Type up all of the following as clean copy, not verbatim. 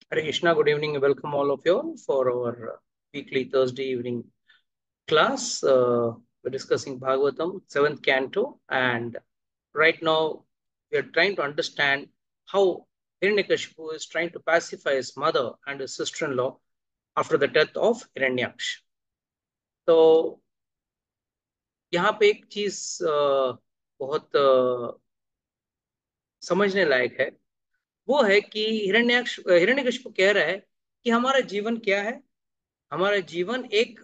Hare Krishna, good evening. Welcome all of you for our weekly Thursday evening class. We're discussing Bhagavatam, 7th canto, and right now we are trying to understand how Hiranyakashipu is trying to pacify his mother and his sister-in-law after the death of Hiranyaksha. तो यहाँ पे एक चीज बहुत समझने लायक है। वो है कि हिरण्यकशिपु कह रहा है कि हमारा जीवन क्या है। हमारा जीवन एक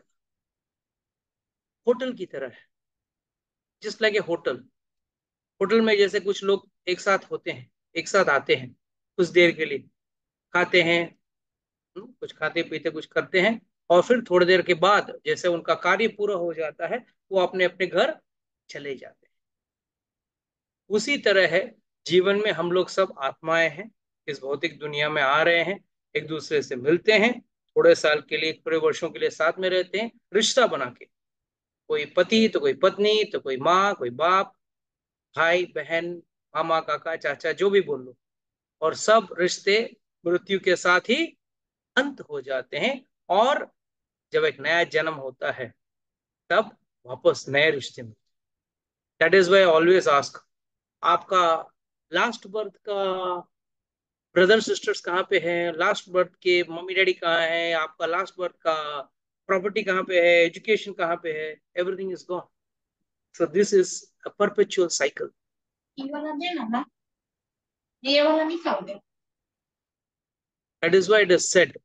होटल की तरह है, जिस लाइक ए होटल। होटल में जैसे कुछ लोग एक साथ होते हैं, एक साथ आते हैं, कुछ देर के लिए खाते हैं, कुछ खाते पीते कुछ करते हैं, और फिर थोड़ी देर के बाद जैसे उनका कार्य पूरा हो जाता है वो अपने अपने घर चले जाते हैं। उसी तरह है जीवन में, हम लोग सब आत्माएं हैं, इस भौतिक दुनिया में आ रहे हैं, एक दूसरे से मिलते हैं, थोड़े साल के लिए, थोड़े वर्षों के लिए साथ में रहते हैं, रिश्ता बना के। कोई पति तो कोई पत्नी तो कोई माँ कोई बाप, भाई बहन, मामा काका चाचा जो भी बोल लो, और सब रिश्ते मृत्यु के साथ ही अंत हो जाते हैं। और जब एक नया जन्म होता है तब वापस नए रिश्ते में। That is why always ask, आपका लास्ट बर्थ का ब्रदर सिस्टर्स कहाँ पे हैं, लास्ट बर्थ के मम्मी डैडी कहाँ हैं, आपका लास्ट बर्थ का प्रॉपर्टी कहाँ पे है, एजुकेशन कहाँ पे है, everything is gone. So this is a perpetual cycle. ये वाला देना ना, ये वाला निकाल दे। That is why it is said,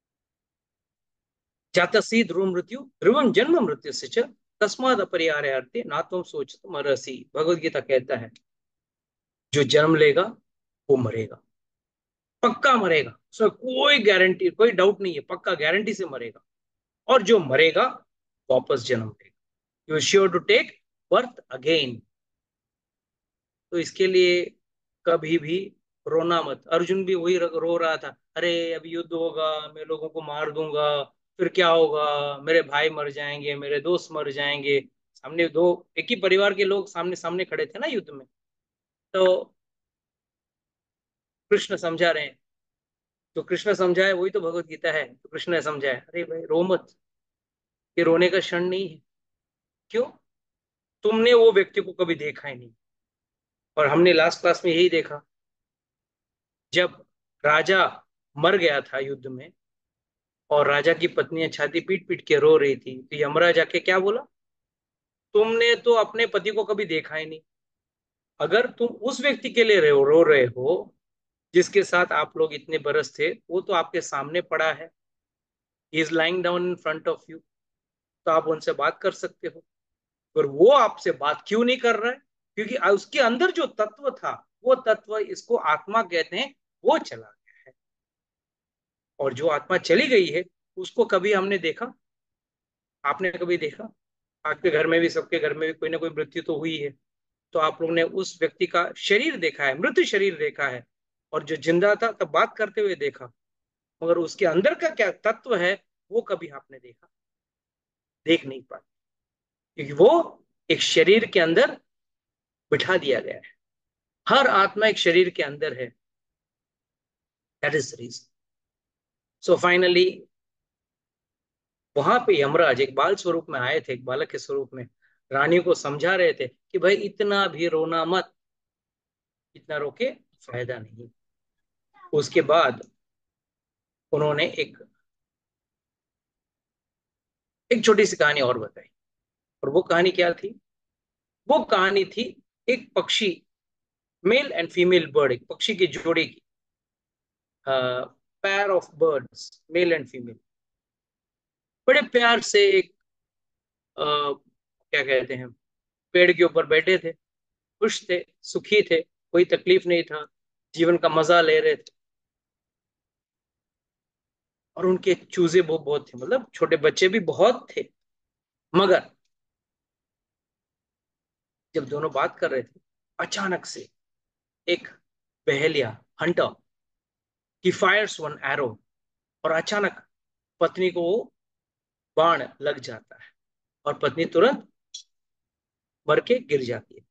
जातसी ध्रुव मृत्यु ध्रुवम जन्म मृत्यु से च तस्माद अपरिहार्य ना तुम सोच तुम अरसी। भगवत गीता कहता है जो जन्म लेगा वो मरेगा, पक्का मरेगा, उसमें कोई गारंटी कोई डाउट नहीं है, पक्का गारंटी से मरेगा। और जो मरेगा वापस जन्म लेगा, you sure to take birth again. तो इसके लिए कभी भी रोना मत। अर्जुन भी वही रो रहा था, अरे अभी युद्ध होगा, मैं लोगों को मार दूंगा, फिर क्या होगा, मेरे भाई मर जाएंगे, मेरे दोस्त मर जाएंगे। सामने दो एक ही परिवार के लोग सामने सामने खड़े थे ना युद्ध में। तो कृष्ण समझा रहे हैं, तो कृष्ण समझाए वही तो भगवत गीता है। तो कृष्ण ने समझाया, अरे भाई रो मत, ये रोने का क्षण नहीं है। क्यों? तुमने वो व्यक्ति को कभी देखा ही नहीं, और हमने लास्ट क्लास में यही देखा। जब राजा मर गया था युद्ध में, और राजा की पत्नी छाती पीट पीट के रो रही थी, तो यमराज जाके क्या बोला, तुमने तो अपने पति को कभी देखा ही नहीं। अगर तुम उस व्यक्ति के लिए रो रहे हो जिसके साथ आप लोग इतने बरस थे, वो तो आपके सामने पड़ा है, he is lying down in front of you, तो आप उनसे बात कर सकते हो। पर वो आपसे बात क्यों नहीं कर रहा है? क्योंकि उसके अंदर जो तत्व था, वो तत्व, इसको आत्मा कहते हैं, वो चला गया है। और जो आत्मा चली गई है उसको कभी हमने देखा? आपने कभी देखा? आपके घर में भी, सबके घर में भी कोई ना कोई मृत्यु तो हुई है। तो आप लोगों ने उस व्यक्ति का शरीर देखा है, मृत शरीर देखा है, और जो जिंदा था तब बात करते हुए देखा, मगर उसके अंदर का क्या तत्व है वो कभी आपने देखा? देख नहीं पाए, क्योंकि वो एक शरीर के अंदर बिठा दिया गया है। हर आत्मा एक शरीर के अंदर है। That is the reason. So finally वहां पे यमराज एक बाल स्वरूप में आए थे, एक बालक के स्वरूप में रानी को समझा रहे थे कि भाई इतना भी रोना मत, इतना रोके फायदा नहीं। उसके बाद उन्होंने एक एक छोटी सी कहानी और बताई। और वो कहानी क्या थी? वो कहानी थी एक पक्षी, मेल एंड फीमेल बर्ड, एक पक्षी की जोड़ी की, pair of birds, male and female, बड़े प्यार से एक क्या कहते हैं, पेड़ के ऊपर बैठे थे, खुश थे, सुखी थे, कोई तकलीफ नहीं था, जीवन का मजा ले रहे थे। और उनके चूजे वो बहुत थे, मतलब छोटे बच्चे भी बहुत थे। मगर जब दोनों बात कर रहे थे, अचानक से एक बहेलिया, hunter, he fires one arrow, और अचानक पत्नी को वो बाण लग जाता है, और पत्नी तुरंत मर के गिर जाती है।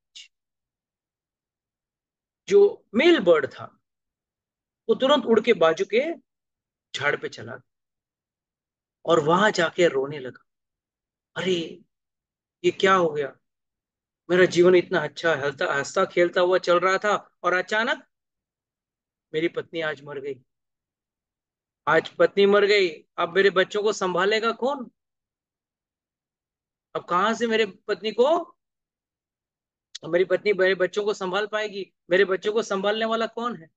जो मेल बर्ड था वो तुरंत उड़ के बाजू के झाड़ पे चला गया और वहां जाके रोने लगा। अरे, ये क्या हो गया? मेरा जीवन इतना अच्छा हंसता हंसता खेलता हुआ चल रहा था, और अचानक मेरी पत्नी आज मर गई। आज पत्नी मर गई, अब मेरे बच्चों को संभालेगा कौन? अब कहां से मेरी पत्नी मेरे बच्चों को संभाल पाएगी? मेरे बच्चों को संभालने वाला कौन है?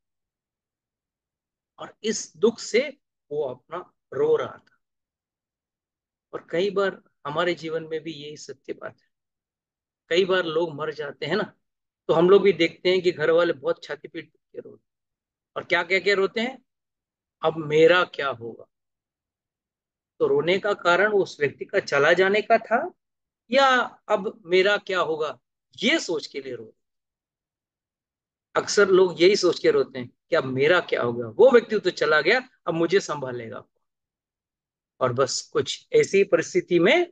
और इस दुख से वो अपना रो रहा था। और कई बार हमारे जीवन में भी यही सत्य बात है। कई बार लोग मर जाते हैं ना, तो हम लोग भी देखते हैं कि घर वाले बहुत छाती पीट पीट के रोते हैं। और क्या कह के रोते हैं? अब मेरा क्या होगा? तो रोने का कारण उस व्यक्ति का चला जाने का था, या अब मेरा क्या होगा ये सोच के लिए रो? अक्सर लोग यही सोच के रोते हैं कि अब मेरा क्या होगा, वो व्यक्ति तो चला गया, अब मुझे संभालेगा। और बस कुछ ऐसी परिस्थिति में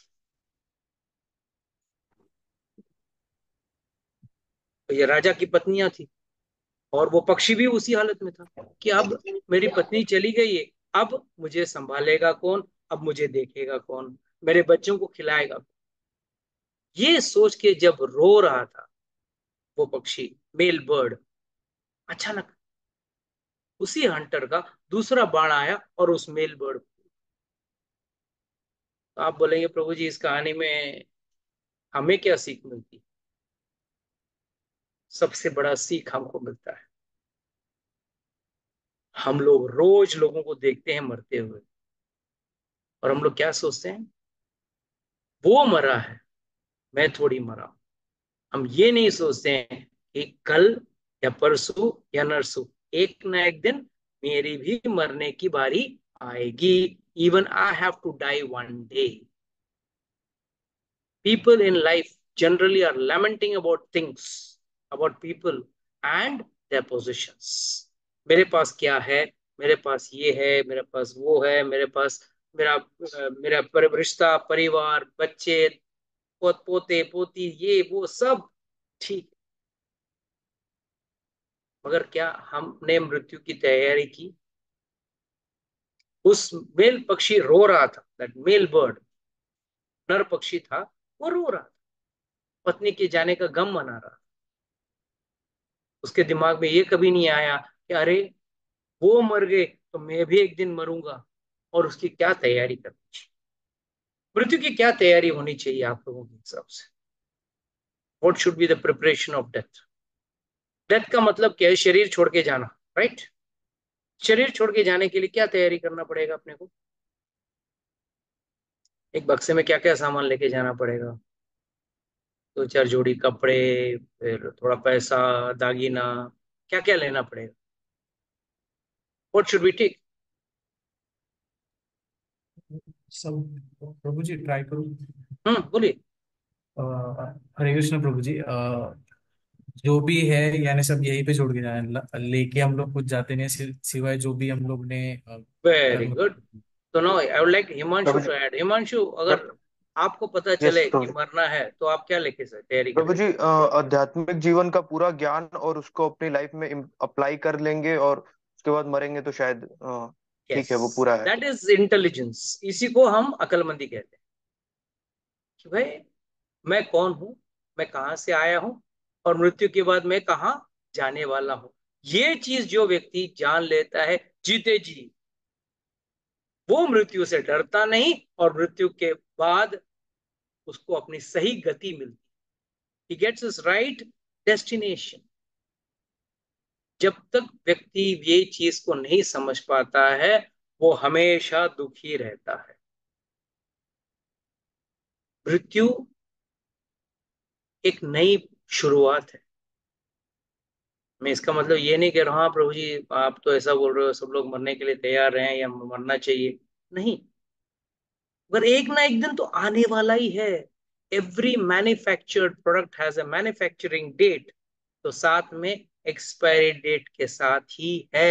ये राजा की पत्नियां थी, और वो पक्षी भी उसी हालत में था कि अब मेरी पत्नी चली गई है, अब मुझे संभालेगा कौन? अब मुझे देखेगा कौन? मेरे बच्चों को खिलाएगा कौन? ये सोच के जब रो रहा था वो पक्षी, मेल बर्ड, अचानक उसी हंटर का दूसरा बाण आया और उस मेल बर्ड। तो आप बोलेंगे, प्रभु जी, इस कहानी में हमें क्या सीख मिलती? सबसे बड़ा सीख हमको मिलता है, हम लोग रोज लोगों को देखते हैं मरते हुए, और हम लोग क्या सोचते हैं? वो मरा है, मैं थोड़ी मरा हूं। हम ये नहीं सोचते हैं कि कल या परसों या नरसों एक ना एक दिन मेरी भी मरने की बारी आएगी। Even I have to die one day. People in life generally are lamenting about things, about people and their possessions. मेरे पास क्या है? मेरे पास ये है, मेरे पास वो है, मेरे पास मेरा रिश्ता, परिवार, बच्चे, पोते पोती, ये वो सब ठीक है। मगर क्या हमने मृत्यु की तैयारी की? उस मेल पक्षी रो रहा था, दैट मेल बर्ड, नर पक्षी था, वो रो रहा था, पत्नी के जाने का गम मना रहा था। उसके दिमाग में ये कभी नहीं आया कि अरे, वो मर गए तो मैं भी एक दिन मरूंगा, और उसकी क्या तैयारी करनी चाहिए? मृत्यु की क्या तैयारी होनी चाहिए आप लोगों के हिसाब से? What should be the preparation of death? Death का मतलब क्या है? शरीर छोड़ के जाना, राइट? शरीर छोड़ के जाने के लिए क्या तैयारी करना पड़ेगा अपने को? एक बक्से में क्या क्या सामान लेके जाना पड़ेगा? दो चार जोड़ी कपड़े, फिर थोड़ा पैसा, दागीना, क्या क्या लेना पड़ेगा? What should be take? सब प्रभु जी ट्राई करूँ। बोलिए। हरे कृष्ण प्रभु जी। जो भी है यानी सब यहीं पे छोड़ के जाए, लेके हम लोग कुछ जाते नहीं सिवाय जो भी हम लोग ने वेरी कर्म। गुड। तो no, I would like Himanshu Prabhu ji. To add. Himanshu, अगर आपको पता यस चले कि प्रभु जी। मरना है तो आप क्या लेके से तैयारी प्रभु करेंगे? जी, आध्यात्मिक जीवन का पूरा ज्ञान और उसको अपनी लाइफ में अप्लाई कर लेंगे, और उसके बाद मरेंगे तो शायद यस, ठीक है, वो पूरा है। That is intelligence. इसी को हम अक्लमंदी कहते हैं कि भाई, मैं कौन हूं, मैं कहां से आया हूं, और मृत्यु के बाद मैं कहाँ जाने वाला हूं। ये चीज जो व्यक्ति जान लेता है जीते जी, वो मृत्यु से डरता नहीं, और मृत्यु के बाद उसको अपनी सही गति मिलती, he gets his right destination। जब तक व्यक्ति ये चीज को नहीं समझ पाता है, वो हमेशा दुखी रहता है। मृत्यु एक नई शुरुआत है। मैं इसका मतलब ये नहीं कह रहा हूं, हाँ प्रभु जी आप तो ऐसा बोल रहे हो सब लोग मरने के लिए तैयार हैं या मरना चाहिए, नहीं। मगर एक ना एक दिन तो आने वाला ही है। Every manufactured product has a manufacturing date, तो साथ में एक्सपायरी डेट के साथ ही है।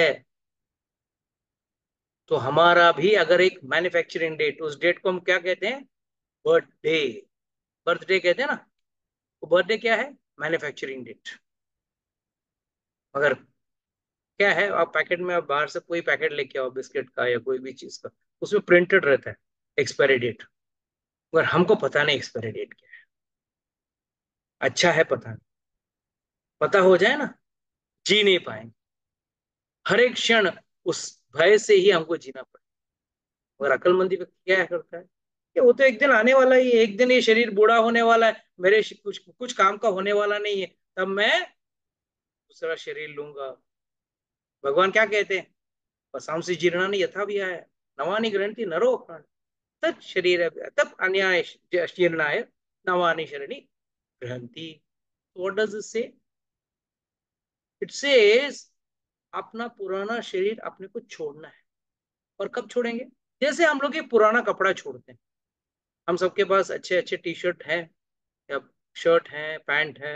तो हमारा भी अगर एक मैन्युफैक्चरिंग डेट, उस डेट को हम क्या कहते हैं? बर्थडे। बर्थडे कहते हैं ना, तो बर्थडे क्या है? Manufacturing date. मगर क्या है, आप पैकेट में, आप बाहर से कोई पैकेट लेके आओ बिस्किट का या कोई भी चीज का, उसमें प्रिंटेड रहता है एक्सपायरी डेट, मगर हमको पता नहीं एक्सपायरी डेट क्या है। अच्छा है पता नहीं, पता हो जाए ना, जी नहीं पाएंगे। हर एक क्षण उस भय से ही हमको जीना पड़े। मगर अकलमंदी व्यक्ति क्या करता है कि वो तो एक दिन आने वाला ही है, एक दिन ये शरीर बूढ़ा होने वाला है, मेरे कुछ कुछ काम का होने वाला नहीं है, तब मैं दूसरा शरीर लूंगा। भगवान क्या कहते हैं, वसांसी जीर्णानि यथा विहाय नवानि गृह्णन्ति नरो प्राण तत् शरीर तत् अन्याय जीर्णाय नवानि शरीराणि गृह्णन्ति। What does it say? It says अपना पुराना शरीर अपने को छोड़ना है। और कब छोड़ेंगे? जैसे हम लोग ये पुराना कपड़ा छोड़ते हैं। हम सबके पास अच्छे अच्छे टी शर्ट है या शर्ट है, पैंट है,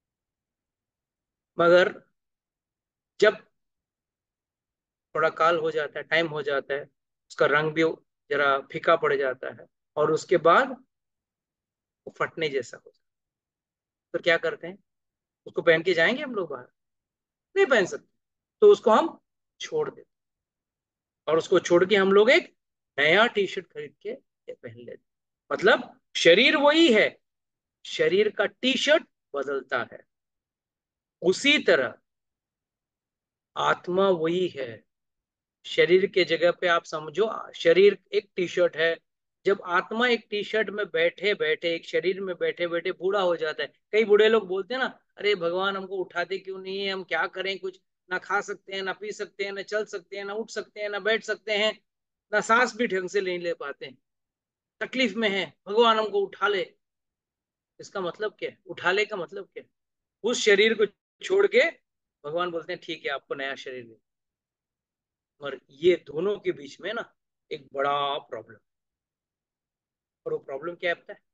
मगर जब थोड़ा काल हो जाता है, टाइम हो जाता है, उसका रंग भी जरा फीका पड़ जाता है, और उसके बाद वो फटने जैसा हो जाता है, तो क्या करते हैं? उसको पहन के जाएंगे हम लोग बाहर? नहीं पहन सकते, तो उसको हम छोड़ देते, और उसको छोड़ के हम लोग एक नया टी शर्ट खरीद के पहन लेते। मतलब शरीर वही है, शरीर का टी शर्ट बदलता है। उसी तरह आत्मा वही है, शरीर के जगह पे आप समझो, शरीर एक टी शर्ट है। जब आत्मा एक टी शर्ट में बैठे बैठे, एक शरीर में बैठे बैठे बूढ़ा हो जाता है। कई बूढ़े लोग बोलते हैं ना, अरे भगवान हमको उठाते क्यों नहीं है, हम क्या करें, कुछ ना खा सकते हैं, ना पी सकते हैं, ना चल सकते हैं, ना उठ सकते हैं, ना बैठ सकते हैं, ना सांस भी ढंग से नहीं ले पाते हैं, तकलीफ में है, भगवान हमको उठा ले। इसका मतलब क्या है? उठा ले का मतलब क्या है? उस शरीर को छोड़ के भगवान बोलते हैं ठीक है आपको नया शरीर दे। और ये दोनों के बीच में ना एक बड़ा प्रॉब्लम। और वो प्रॉब्लम क्या है पता है?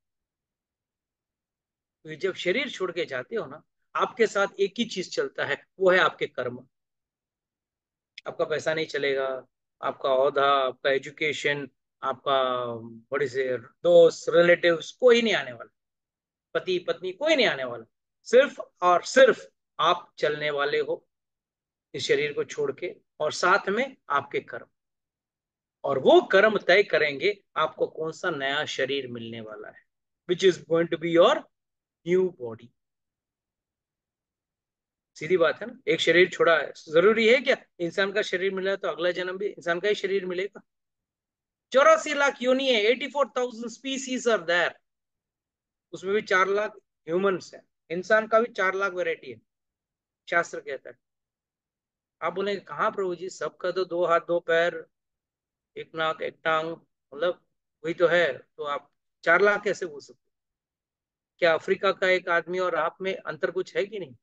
तो जब शरीर छोड़ के जाते हो ना, आपके साथ एक ही चीज चलता है, वो है आपके कर्म। आपका पैसा नहीं चलेगा, आपका औहदा, आपका एजुकेशन, आपका बड़े से दोस्त रिलेटिव्स, कोई नहीं आने वाला, पति पत्नी कोई नहीं आने वाला। सिर्फ और सिर्फ आप चलने वाले हो इस शरीर को छोड़ के, और साथ में आपके कर्म। और वो कर्म तय करेंगे आपको कौन सा नया शरीर मिलने वाला है, which is going to be your new body. सीधी बात है ना, एक शरीर छोड़ा है, जरूरी है क्या इंसान का शरीर मिला तो अगला जन्म भी इंसान का ही शरीर मिलेगा? 84 लाख योनि है, 84,000 स्पीसीज आर देयर, उसमें भी 4 लाख ह्यूमंस है। इंसान का भी 4 लाख वैरायटी है, शास्त्र कहता है। आप बोलेंगे कहाँ प्रभु जी, सबका तो 2 हाथ 2 पैर, एक नाक एक टांग, मतलब वही तो है, तो आप 4 लाख कैसे बोल सकते? क्या अफ्रीका का एक आदमी और आप में अंतर कुछ है कि नहीं?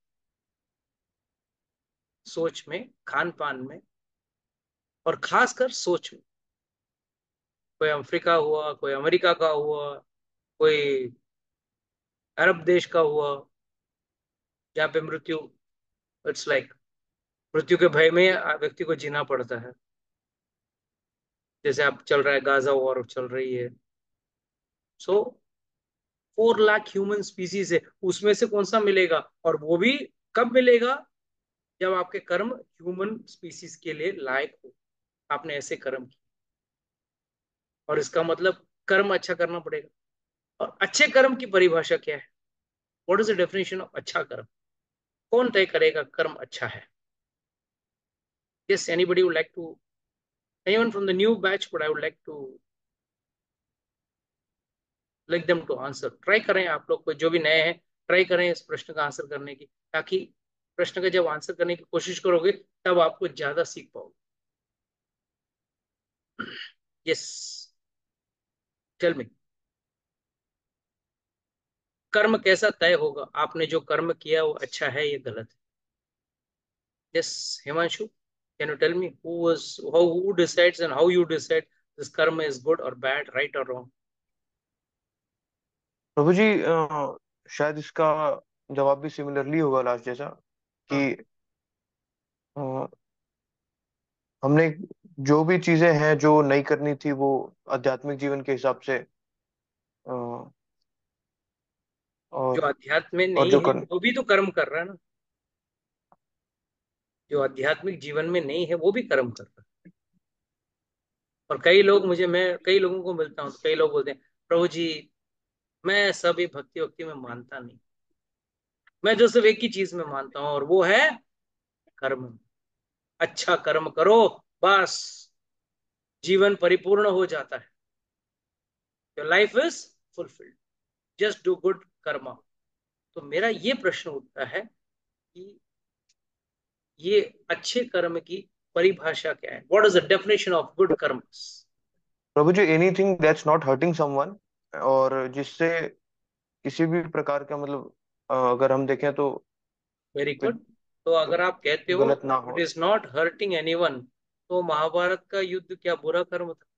सोच में, खान पान में, और खासकर सोच में। कोई अफ्रीका हुआ, कोई अमेरिका का हुआ, कोई अरब देश का हुआ, जहाँ पे मृत्यु, इट्स लाइक मृत्यु के भय में व्यक्ति को जीना पड़ता है। जैसे अब चल रहा है गाजा वॉर चल रही है। सो 4 लाख ह्यूमन स्पीसीज है, उसमें से कौन सा मिलेगा? और वो भी कब मिलेगा? जब आपके कर्म ह्यूमन स्पीसीज के लिए लायक हो, आपने ऐसे कर्म किए। और इसका मतलब कर्म अच्छा करना पड़ेगा। और अच्छे कर्म की परिभाषा क्या है? What is the definition of अच्छा कर्म? कौन तय करेगा कर्म अच्छा है? Yes, anybody would like to, anyone from the new batch, but I would like them to answer. Try करें आप लोग को जो भी नए हैं, ट्राई करें इस प्रश्न का आंसर करने की, ताकि प्रश्न का जब आंसर करने की कोशिश करोगे तब आपको ज्यादा सीख पाओगे। Yes, tell me. कर्म कैसा तय होगा, आपने जो कर्म किया वो अच्छा है या गलत है? Yes, Himanshu, can you tell me who decides and how you decide this karma is good और बैड, राइट और रॉन्ग? प्रभु जी, शायद इसका जवाब भी सिमिलरली होगा लास्ट जैसा, कि अ, हमने जो भी चीजें हैं जो नहीं करनी थी वो आध्यात्मिक जीवन के हिसाब से, अ, जो और अध्यात्म में और नहीं जो है कर वो भी तो कर्म कर रहा है ना। जो आध्यात्मिक जीवन में नहीं है वो भी कर्म कर रहा है। और मैं कई लोगों को मिलता हूँ तो कई लोग बोलते हैं, प्रभु जी मैं सभी भक्ति वक्ति में मानता नहीं, मैं जो सिर्फ एक ही चीज में मानता हूँ और वो है कर्म। अच्छा कर्म करो, बस जीवन परिपूर्ण हो जाता है। Your life is fulfilled, just do good karma. तो मेरा ये प्रश्न उठता है कि ये अच्छे कर्म की परिभाषा क्या है? What is the definition of good karmas? प्रभु जी, anything that's not hurting someone, और जिससे किसी भी प्रकार का मतलब अगर हम देखें तो वेरी कुछ गुड। तो अगर आप कहते हो गलत ना इट हो। इज नॉट हर्टिंग एनीवन, तो महाभारत का युद्ध क्या बुरा कर्म था?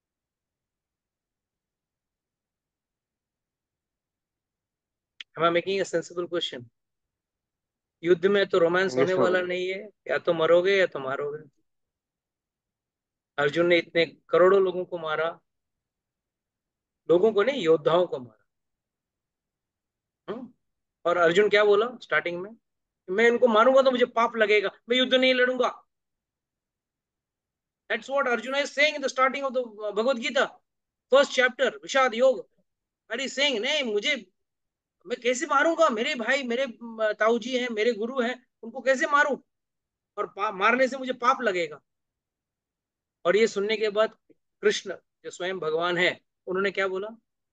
Am I making a sensible question? युद्ध में तो रोमांस होने यस प्रभु वाला जी। नहीं है, या तो मरोगे या तो मारोगे। अर्जुन ने इतने करोड़ों लोगों को मारा, लोगों को नहीं, योद्धाओं को मारा। हम्म? और अर्जुन क्या बोला स्टार्टिंग में? मैं इनको मारूंगा तो मुझे पाप लगेगा, मैं युद्ध नहीं लड़ूंगा। That's what Arjun is saying in the starting of the Bhagavad Gita, first chapter Vishad Yog. अरे सेइंग नहीं, मुझे, मैं कैसे मारूंगा? मेरे भाई, मेरे ताऊ जी हैं, मेरे गुरु हैं, उनको कैसे मारूं? और मारने से मुझे पाप लगेगा। और ये सुनने के बाद कृष्ण जो स्वयं भगवान है, उन्होंने क्या बोला?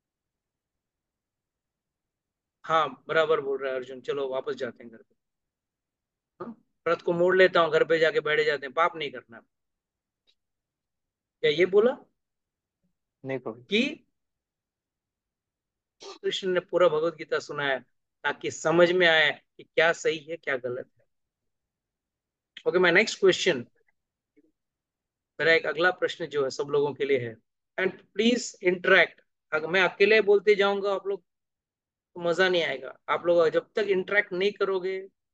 हाँ बराबर बोल रहा है अर्जुन, चलो वापस जाते हैं घर पे। हाँ? रथ को मोड़ लेता हूँ, घर पे जाके बैठे जाते हैं, पाप नहीं करना। क्या ये बोला? नहीं प्रभु। कि कृष्ण ने पूरा भगवत गीता सुनाया ताकि समझ में आए कि क्या सही है क्या गलत है। ओके, माय नेक्स्ट क्वेश्चन, मेरा एक अगला प्रश्न जो है सब लोगों के लिए है, एंड प्लीज इंटरेक्ट। अगर मैं अकेले बोलते जाऊंगा आप लोग, तो मजा नहीं आएगा। आप लोग जब तक इंटरेक्ट नहीं करोगे,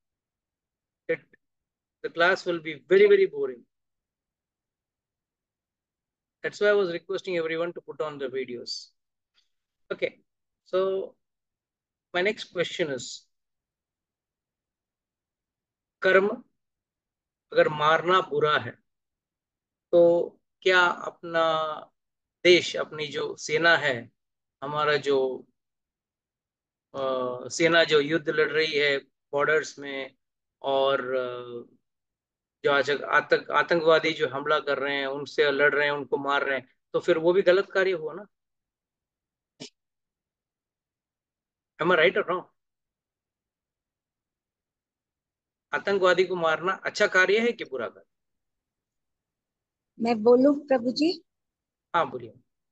the class will be very very boring. That's why I was requesting everyone to put on the videos. Okay, so my next question is, कर्म अगर मारना बुरा है, तो क्या अपना देश, अपनी जो सेना है, हमारा जो सेना जो युद्ध लड़ रही है बॉर्डर्स में, और जो आज आतंकवादी जो हमला कर रहे हैं, उनसे लड़ रहे हैं, उनको मार रहे हैं, तो फिर वो भी गलत कार्य हुआ ना? एम आई राइट और रॉन्ग? आतंकवादी को मारना अच्छा कार्य है कि बुरा कार्य? मैं बोलूं प्रभु जी? हाँ बोलिए,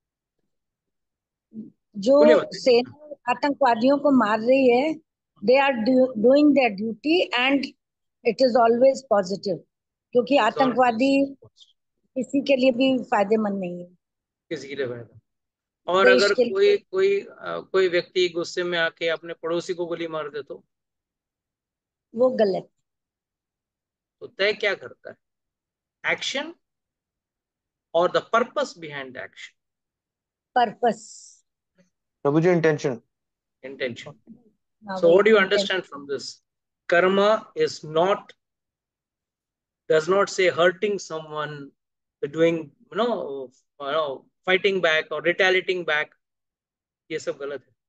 जो बोलिए मत। सेना आतंकवादियों को मार रही है, they are doing their duty and it is always positive, क्योंकि इट्स आतंकवादी ऑलवेज किसी के लिए भी फायदेमंद नहीं है। किसी के लिए फायदा। और देश अगर के लिए कोई व्यक्ति गुस्से में आके अपने पड़ोसी को गोली मार दे, वो गलत। तो तय क्या करता है, एक्शन और the purpose behind the action? Purpose. प्रभु जी, इंटेंशन। इंटेंशन। हाँ So वही what do you intention. understand from this? Karma is not, does not say hurting someone, doing, fighting back or retaliating back. ये सब गलत है।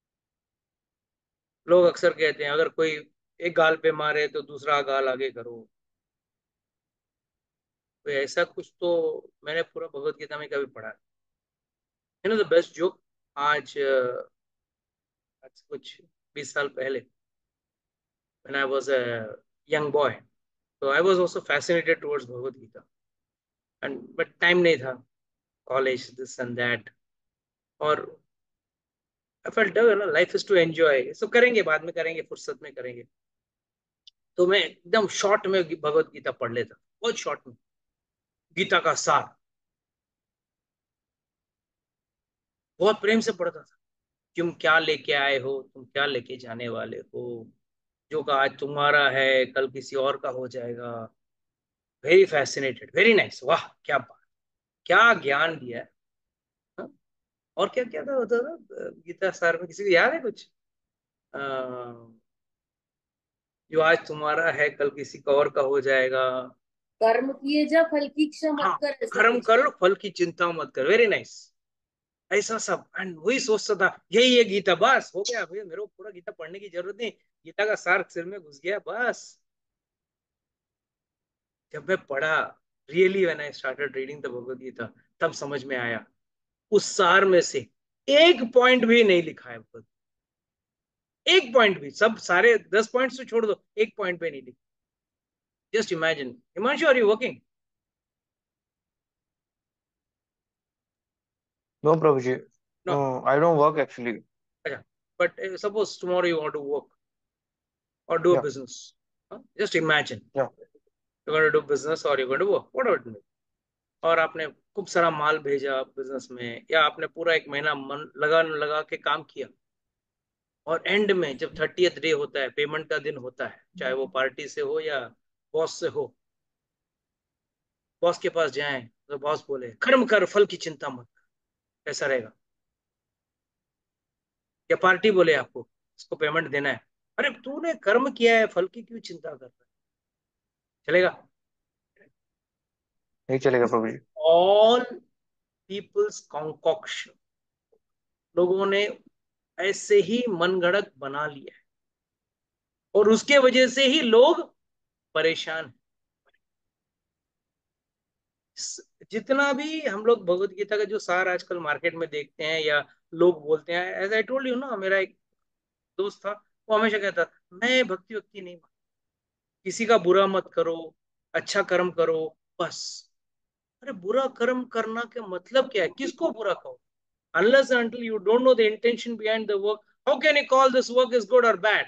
लोग अक्सर कहते हैं अगर कोई एक गाल पे मारे तो दूसरा गाल आगे करो। तो ऐसा कुछ तो मैंने पूरा भगवत गीता में कभी पढ़ा। You know the best joke, आज आज कुछ 20 साल पहले, when I was a young boy, so I was also fascinated towards Bhagavad Gita, and but time नहीं था, college this and that, और I felt ना life is to enjoy, so करेंगे बाद में, करेंगे फुर्सत में करेंगे। तो मैं एकदम शॉर्ट में भगवत गीता पढ़ लेता, बहुत शॉर्ट में, गीता का सार बहुत प्रेम से पढ़ता था। तुम क्या लेके आए हो, तुम क्या लेके जाने वाले हो, जो का आज तुम्हारा है कल किसी और का हो जाएगा। वेरी फैसिनेटेड, वेरी नाइस, वाह क्या बात, क्या ज्ञान दिया है। हाँ? और क्या क्या था होता था गीता सार में, किसी को याद है कुछ? जो आज तुम्हारा है कल किसी का और का हो जाएगा। कर्म किए जा फल की इच्छा हाँ, मत कर, ऐसा कर्म कुछ कर है। फल की चिंता मत कर, वेरी नाइस। ऐसा सब, एंड वही सोचता था यही है गीता, बस हो गया भैया, मेरे को पूरा गीता पढ़ने की जरूरत नहीं, गीता का सार सिर में घुस गया बस। जब मैं पढ़ा, really when I started reading the Bhagavad Gita, तब समझ में आया उस सार में से एक पॉइंट भी नहीं लिखा है भगवद, एक पॉइंट भी, सब सारे 10 पॉइंट्स तो छोड़ दो, एक पॉइंट भी नहीं लिखा। Just imagine, Himanshu are you working? No प्रभु जी, no. I don't work actually. अच्छा, but suppose tomorrow you want to work or do a या business. Huh? Just imagine या you're going to do business or you're going to work, whatever it may be. और आपने खूब सारा माल भेजा business में, या आपने पूरा एक महीना मन लगा लगा के काम किया, और एंड में जब 30th डे होता है, पेमेंट का दिन होता है, चाहे वो पार्टी से हो या बॉस से हो, बॉस के पास जाए तो बॉस बोले कर्म कर फल की चिंता मत कर, कैसा रहेगा? या पार्टी बोले आपको इसको पेमेंट देना है, अरे तूने कर्म किया है फल की क्यों चिंता कर रहा है, चलेगा? नहीं चलेगा प्रभु जी। ऑल पीपल्स कॉन्कॉक्शन, लोगों ने ऐसे ही मनगढ़ंत बना लिया है, और उसके वजह से ही लोग परेशान हैं। जितना भी हम लोग भगवत गीता का जो सार आजकल मार्केट में देखते हैं या लोग बोलते हैं, एज आई टोल्ड यू ना, मेरा एक दोस्त था, वो हमेशा कहता मैं भक्ति वक्ति नहीं मानता, किसी का बुरा मत करो, अच्छा कर्म करो, बस। अरे बुरा कर्म करना का मतलब क्या है, किसको बुरा कहो? Unless and until you don't know the intention behind the work, how can you call this work is good or bad?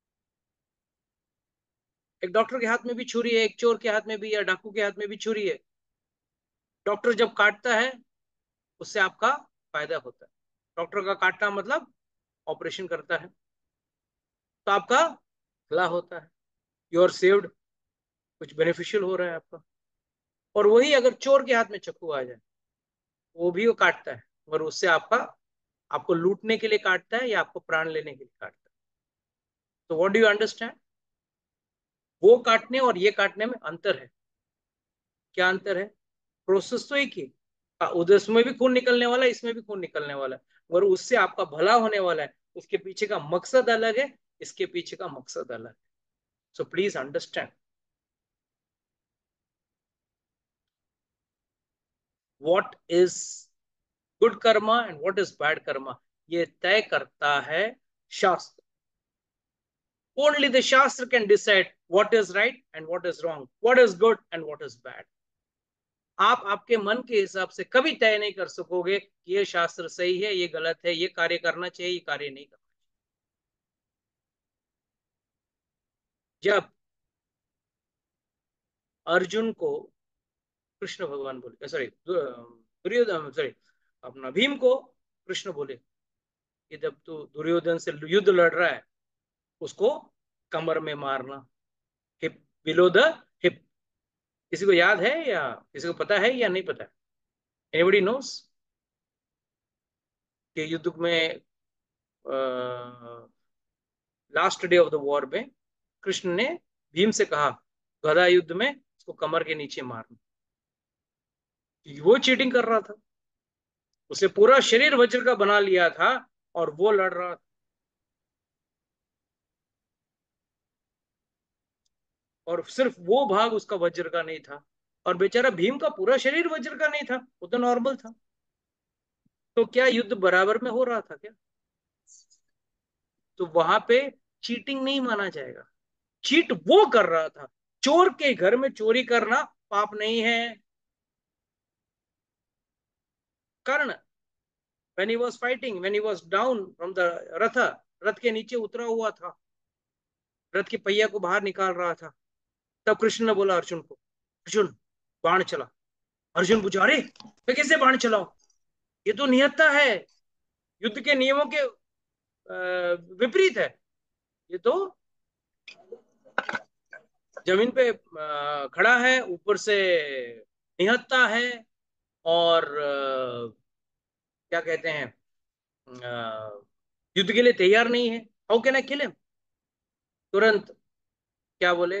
एक डॉक्टर के हाथ में भी छुरी है, एक चोर के हाथ में भी, या डाकू के हाथ में भी छुरी है। डॉक्टर जब काटता है उससे आपका फायदा होता है, डॉक्टर का काटना मतलब ऑपरेशन करता है, तो आपका भला होता है, यू आर सेव्ड, कुछ बेनिफिशियल हो रहा है आपका। और वही अगर चोर के हाथ में चाकू आ जाए, वो भी वो काटता है, और उससे आपका, आपको लूटने के लिए काटता है या आपको प्राण लेने के लिए काटता है। तो व्हाट डू यू अंडरस्टैंड, वो काटने और ये काटने में अंतर है। क्या अंतर है? प्रोसेस तो एक ही, उधर इसमें भी खून निकलने वाला है, इसमें भी खून निकलने वाला है, और उससे आपका भला होने वाला है, उसके पीछे का मकसद अलग है, इसके पीछे का मकसद अलग है। So please understand what is good karma and what is bad karma, ये तय करता है शास्त्र। Only the shastra can decide what is right and what is wrong, what is good and what is bad. आप आपके मन के हिसाब से कभी तय नहीं कर सकोगे कि ये शास्त्र सही है, ये गलत है, ये कार्य करना चाहिए, ये कार्य नहीं करना चाहिए। जब अर्जुन को कृष्ण भगवान बोले, सॉरी दुर्योधन, सॉरी अपना भीम को कृष्ण बोले कि जब तू दुर्योधन से युद्ध लड़ रहा है, उसको कमर में मारना, हिप, बिलो द हिप। किसी को याद है या किसी को पता है या नहीं पता? एनीबडी नोस कि युद्ध में last day of the war में कृष्ण ने भीम से कहा गदा युद्ध में उसको कमर के नीचे मारना। वो चीटिंग कर रहा था, उसे पूरा शरीर वज्र का बना लिया था, और वो लड़ रहा था, और सिर्फ वो भाग उसका वज्र का नहीं था, और बेचारा भीम का पूरा शरीर वज्र का नहीं था, वो तो नॉर्मल था। तो क्या युद्ध बराबर में हो रहा था क्या? तो वहां पे चीटिंग नहीं माना जाएगा। चीट वो कर रहा था, चोर के घर में चोरी करना पाप नहीं है। कर्ण, when he was fighting, when he was down from the रथ, रथ के नीचे उतरा हुआ था, रथ के पहिया को बाहर निकाल रहा था, तब कृष्ण ने बोला अर्जुन को, अर्जुन बाण चला। अर्जुन पूछा अरे मैं कैसे बाण चलाऊं, ये तो निहत्था है, युद्ध के नियमों के विपरीत है, ये तो जमीन पे खड़ा है, ऊपर से निहत्था है, और क्या कहते हैं, युद्ध के लिए तैयार नहीं है, how can I kill him? तुरंत क्या बोले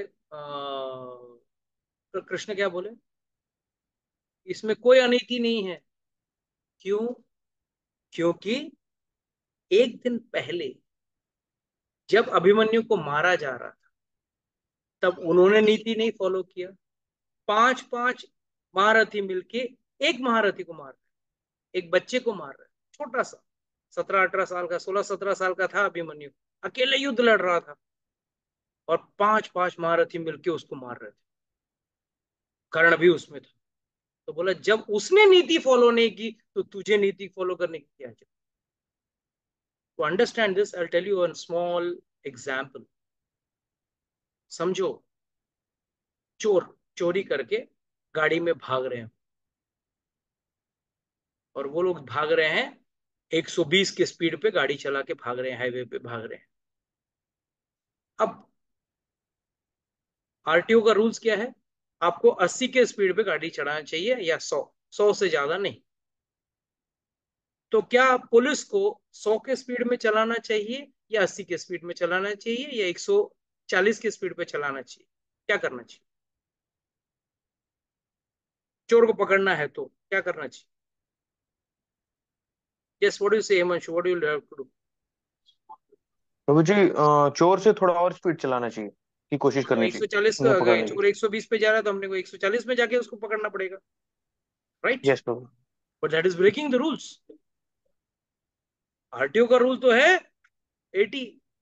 कृष्ण क्या बोले, इसमें कोई अनीति नहीं है। क्यों? क्योंकि एक दिन पहले जब अभिमन्यु को मारा जा रहा था तब उन्होंने नीति नहीं फॉलो किया। पांच पांच महारथी मिलके एक महारथी को मार रहे, एक बच्चे को मार रहे, छोटा सा 17-18 साल का, 16-17 साल का था अभिमन्यु, अकेले युद्ध लड़ रहा था और पांच पांच महारथी मिलके उसको मार रहे थे। कर्ण भी उसमें था। तो बोला जब उसने नीति फॉलो नहीं की तो तुझे नीति फॉलो करने की क्या जरूरत। To understand this I tell you one small example. समझो, चोर चोरी करके गाड़ी में भाग रहे हैं और वो लोग भाग रहे हैं 120 के स्पीड पे गाड़ी चला के भाग रहे हैं, हाईवे पे भाग रहे हैं। अब आरटीओ का रूल्स क्या है, आपको 80 के स्पीड पे गाड़ी चलाना चाहिए या 100 से ज्यादा नहीं। तो क्या पुलिस को 100 के स्पीड में चलाना चाहिए या 80 के स्पीड में चलाना चाहिए या 140 के स्पीड पे चलाना चाहिए? क्या करना चाहिए? चोर को पकड़ना है तो क्या करना चाहिए? Yes, what do you say Himanshu, what do you have to do? प्रभु जी, चोर से थोड़ा और स्पीड चलाना चाहिए, की कोशिश तो करनी चाहिए 140 का उन्हें पकड़ने की। चोर 120 पे जा रहा है तो हमने को 140 में जाके उसको पकड़ना पड़ेगा, राइट? यस प्रभु। But that is breaking the rules. RTO का रूल तो है 80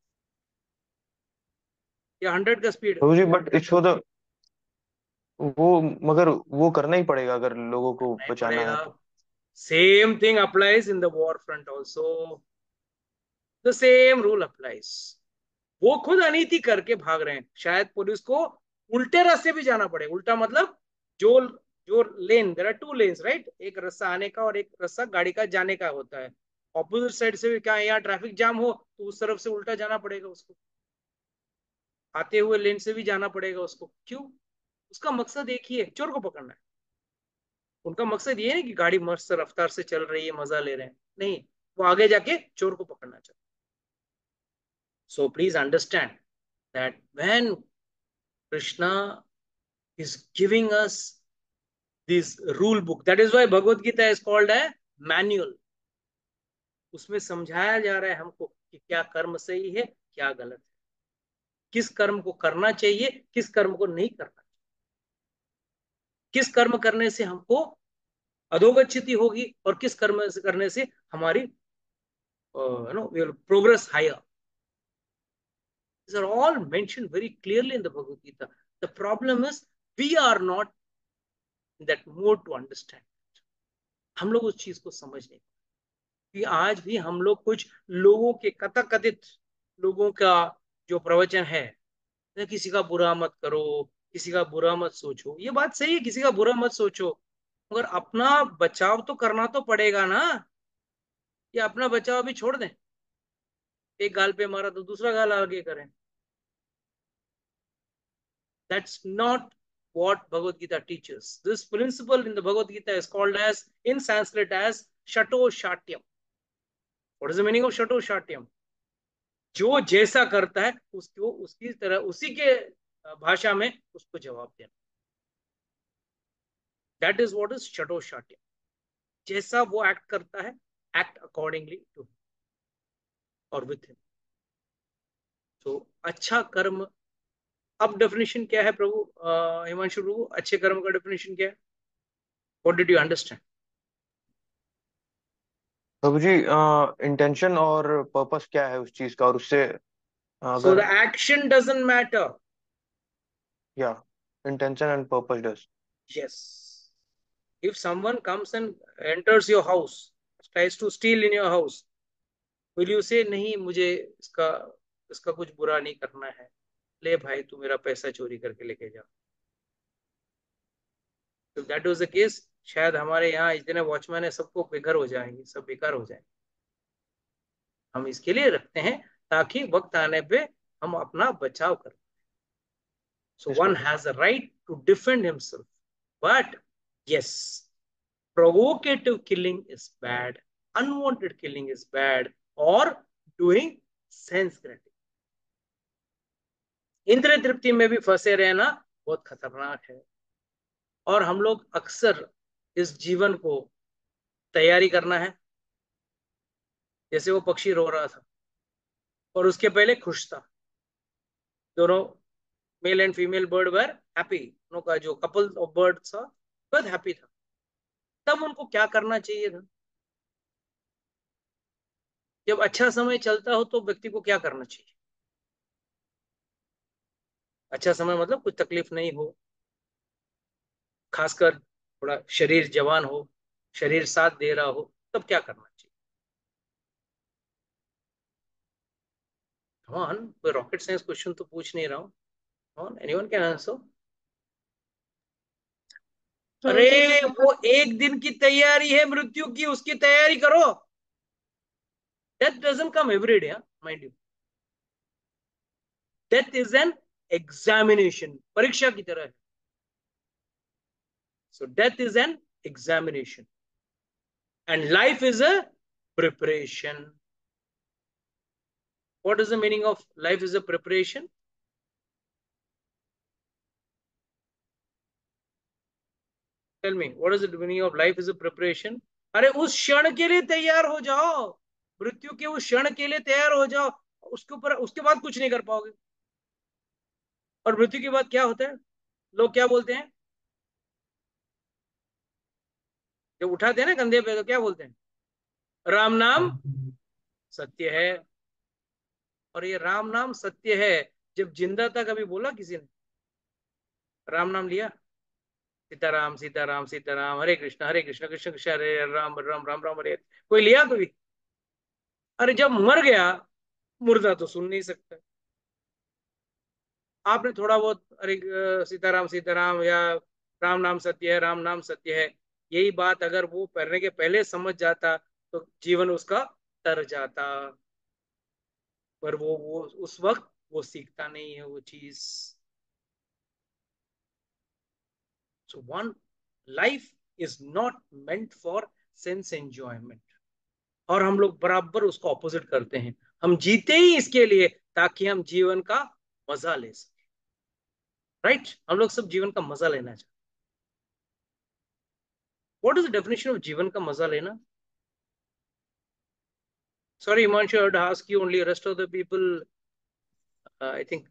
या 100 का स्पीड। प्रभु जी बट इसको तो वो, मगर वो करना ही पड़ेगा अगर लोगों को नहीं बचाना है पड़ेगा। तो। Same thing applies in the war front also. The same rule applies. वो खुद अनीति करके भाग रहे हैं, शायद पुलिस को उल्टे रास्ते भी जाना पड़े। उल्टा मतलब जो जो lane, there are two lanes right, एक रास्ता आने का और एक रास्ता गाड़ी का जाने का होता है। ऑपोजिट साइड से भी क्या यहाँ ट्रैफिक जाम हो तो उस तरफ से उल्टा जाना पड़ेगा उसको, आते हुए लेन से भी जाना पड़ेगा उसको। क्यों? उसका मकसद एक ही है, चोर को पकड़ना है। उनका मकसद ये है कि गाड़ी मस्त रफ्तार से चल रही है, मजा ले रहे हैं, नहीं, वो आगे जाके चोर को पकड़ना चाहते। So please understand that when Krishna is giving us this rule book. That is why Bhagavad Gita is called a manual. उसमें समझाया जा रहा है हमको कि क्या कर्म सही है, क्या गलत है, किस कर्म को करना चाहिए, किस कर्म को नहीं करना चाहिए, किस कर्म करने से हमको अधोगति होगी और किस कर्म करने से हमारी progress higher. These are all mentioned very clearly in the Bhagavad Gita. The problem is we are not in that mode to understand. हम लोग उस चीज को समझ नहीं, कि आज भी हम लोग कुछ लोगों के कथाकथित लोगों का जो प्रवचन है, किसी का बुरा मत करो, किसी का बुरा मत सोचो, ये बात सही है, किसी का बुरा मत सोचो, मगर अपना बचाव तो करना तो पड़ेगा ना। ये अपना बचाव भी छोड़ दें, एक गाल पे मारा तो दूसरा गाल आगे करें। That's not what Bhagavad Gita teaches. This principle in the Bhagavad Gita is called as, in Sanskrit, as Shato Shatyam. What is the meaning of Shato Shatyam? जो जैसा करता है उसको उसकी तरह, उसी के भाषा में उसको जवाब देना। That is what is Shato Shatyam. जैसा वो एक्ट करता है, act accordingly to him or with him. So अच्छा कर्म, अब डेफिनेशन क्या है प्रभु, हिमांशु प्रभु, अच्छे कर्म का डेफिनेशन क्या है? What did you understand? प्रभु जी, इंटेंशन और पर्पस क्या है उस चीज का, और उससे So अगर, the action doesn't matter. या intention and purpose does. Yes. If someone comes and enters your house, tries to steal in your house, will you say नहीं, मुझे इसका इसका कुछ बुरा नहीं करना है, ले भाई तू मेरा पैसा चोरी करके लेके जा? तो दैट वाज द केस, शायद हमारे यहाँ इतने वॉचमैन है, सबको बेघर हो जाएंगे, सब बेकार हो जाएंगे। हम इसके लिए रखते हैं ताकि वक्त आने पे हम अपना बचाव करें। So यस one प्रभु। has a right to defend himself. But yes, provocative killing is bad, unwanted killing is bad, or doing sense grabbing. इंद्रिय तृप्ति में भी फंसे रहना बहुत खतरनाक है। और हम लोग अक्सर इस जीवन को तैयारी करना है, जैसे वो पक्षी रो रहा था और उसके पहले खुश था, दोनों male and female bird were happy, दोनों का जो कपल ऑफ बर्ड था बहुत हैप्पी था। तब उनको क्या करना चाहिए था? जब अच्छा समय चलता हो तो व्यक्ति को क्या करना चाहिए? अच्छा समय मतलब कुछ तकलीफ नहीं हो, खासकर थोड़ा शरीर जवान हो, शरीर साथ दे रहा हो, तब क्या करना चाहिए? कौन, कोई रॉकेट साइंस क्वेश्चन तो पूछ नहीं रहा हूँ। कौन, एनीवन कैन आंसर? अरे प्रभु जी वो एक दिन की तैयारी है मृत्यु की, उसकी तैयारी करो। Death doesn't come every day, mind you. Death is an examination, परीक्षा की तरह है। So death is an examination and life is a preparation. What is the meaning of life is a preparation? Tell me, what is the meaning of life is a preparation? अरे उस क्षण के लिए तैयार हो जाओ, मृत्यु के उस क्षण के लिए तैयार हो जाओ। उसके ऊपर, उसके बाद कुछ नहीं कर पाओगे। और मृत्यु के बाद क्या होता है? लोग क्या बोलते हैं जब उठाते हैं ना कंधे पे, तो क्या बोलते हैं? राम नाम सत्य है। और ये राम नाम सत्य है जब जिंदा था कभी बोला किसी ने? राम नाम लिया? सीताराम सीताराम सीताराम, हरे कृष्ण कृष्ण कृष्ण हरे हरे, राम राम राम राम हरे हरे। कोई लिया कोई? अरे जब मर गया, मुर्दा तो सुन नहीं सकता। आपने थोड़ा बहुत अरे सीताराम सीताराम या राम नाम सत्य है, राम नाम सत्य है, यही बात अगर वो पढ़ने के पहले समझ जाता तो जीवन उसका तर जाता। पर वो उस वक्त वो सीखता नहीं है वो चीज। So one, life is not meant for sense enjoyment. और हम लोग बराबर उसको ऑपोजिट करते हैं। हम जीते ही इसके लिए ताकि हम जीवन का मजा ले सके। राइट, हम लोग सब जीवन का मजा लेना चाहते। What is the definition of जीवन का मजा लेना? Sorry Himanshu, I ask you only, rest of the people I think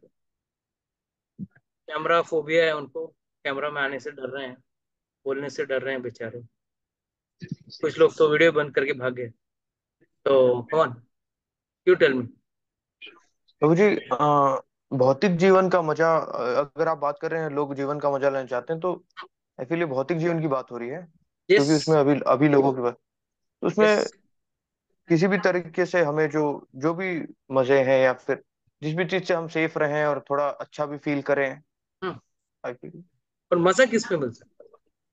camera phobia है उनको, कैमरा में आने से डर रहे हैं, बोलने से डर रहे हैं बेचारे। कुछ लोग तो वीडियो बंद करके भाग गए। तो कौन, यू टेल मी। प्रभु जी, भौतिक जीवन का मजा, अगर आप बात कर रहे हैं लोग जीवन का मजा लेना चाहते हैं, तो एक्चुअली भौतिक जीवन की बात हो रही है, यस, क्योंकि उसमें अभी अभी लोगों की बात, तो उसमें यस। किसी भी तरीके से हमें जो जो भी मजे हैं, या फिर जिस भी चीज से हम सेफ रहें और थोड़ा अच्छा भी फील करें, आई फील। और मजा किस पे मिलता है?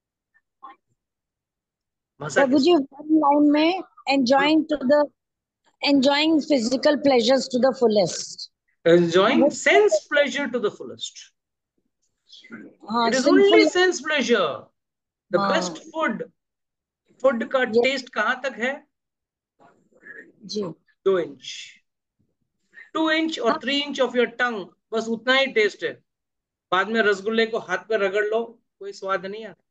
मजा प्रभु किस जी one line में पे? enjoying physical pleasures to the fullest. Enjoying sense pleasure to the fullest. हाँ, It is only sinful. sense pleasure. The best हाँ food, फूड का ये टेस्ट कहां तक है? जी 2 इंच, 2 इंच और हाँ 3 इंच ऑफ योर टंग, बस उतना ही टेस्ट है। बाद में रसगुल्ले को हाथ पे रगड़ लो, कोई स्वाद नहीं आता।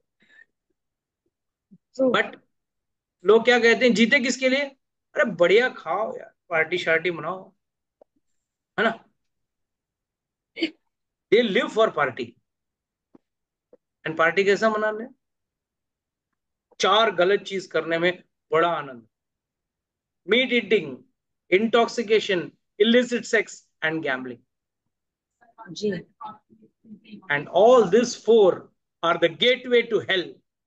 true. बट लोग क्या कहते हैं, जीते किसके लिए? अरे बढ़िया खाओ यार, पार्टी शार्टी मनाओ, है ना? They live for party. And party कैसा मनाने? 4 गलत चीज करने में बड़ा आनंद। Meat eating, intoxication, illicit sex and gambling. जी And all these 4 are the gateway to hell.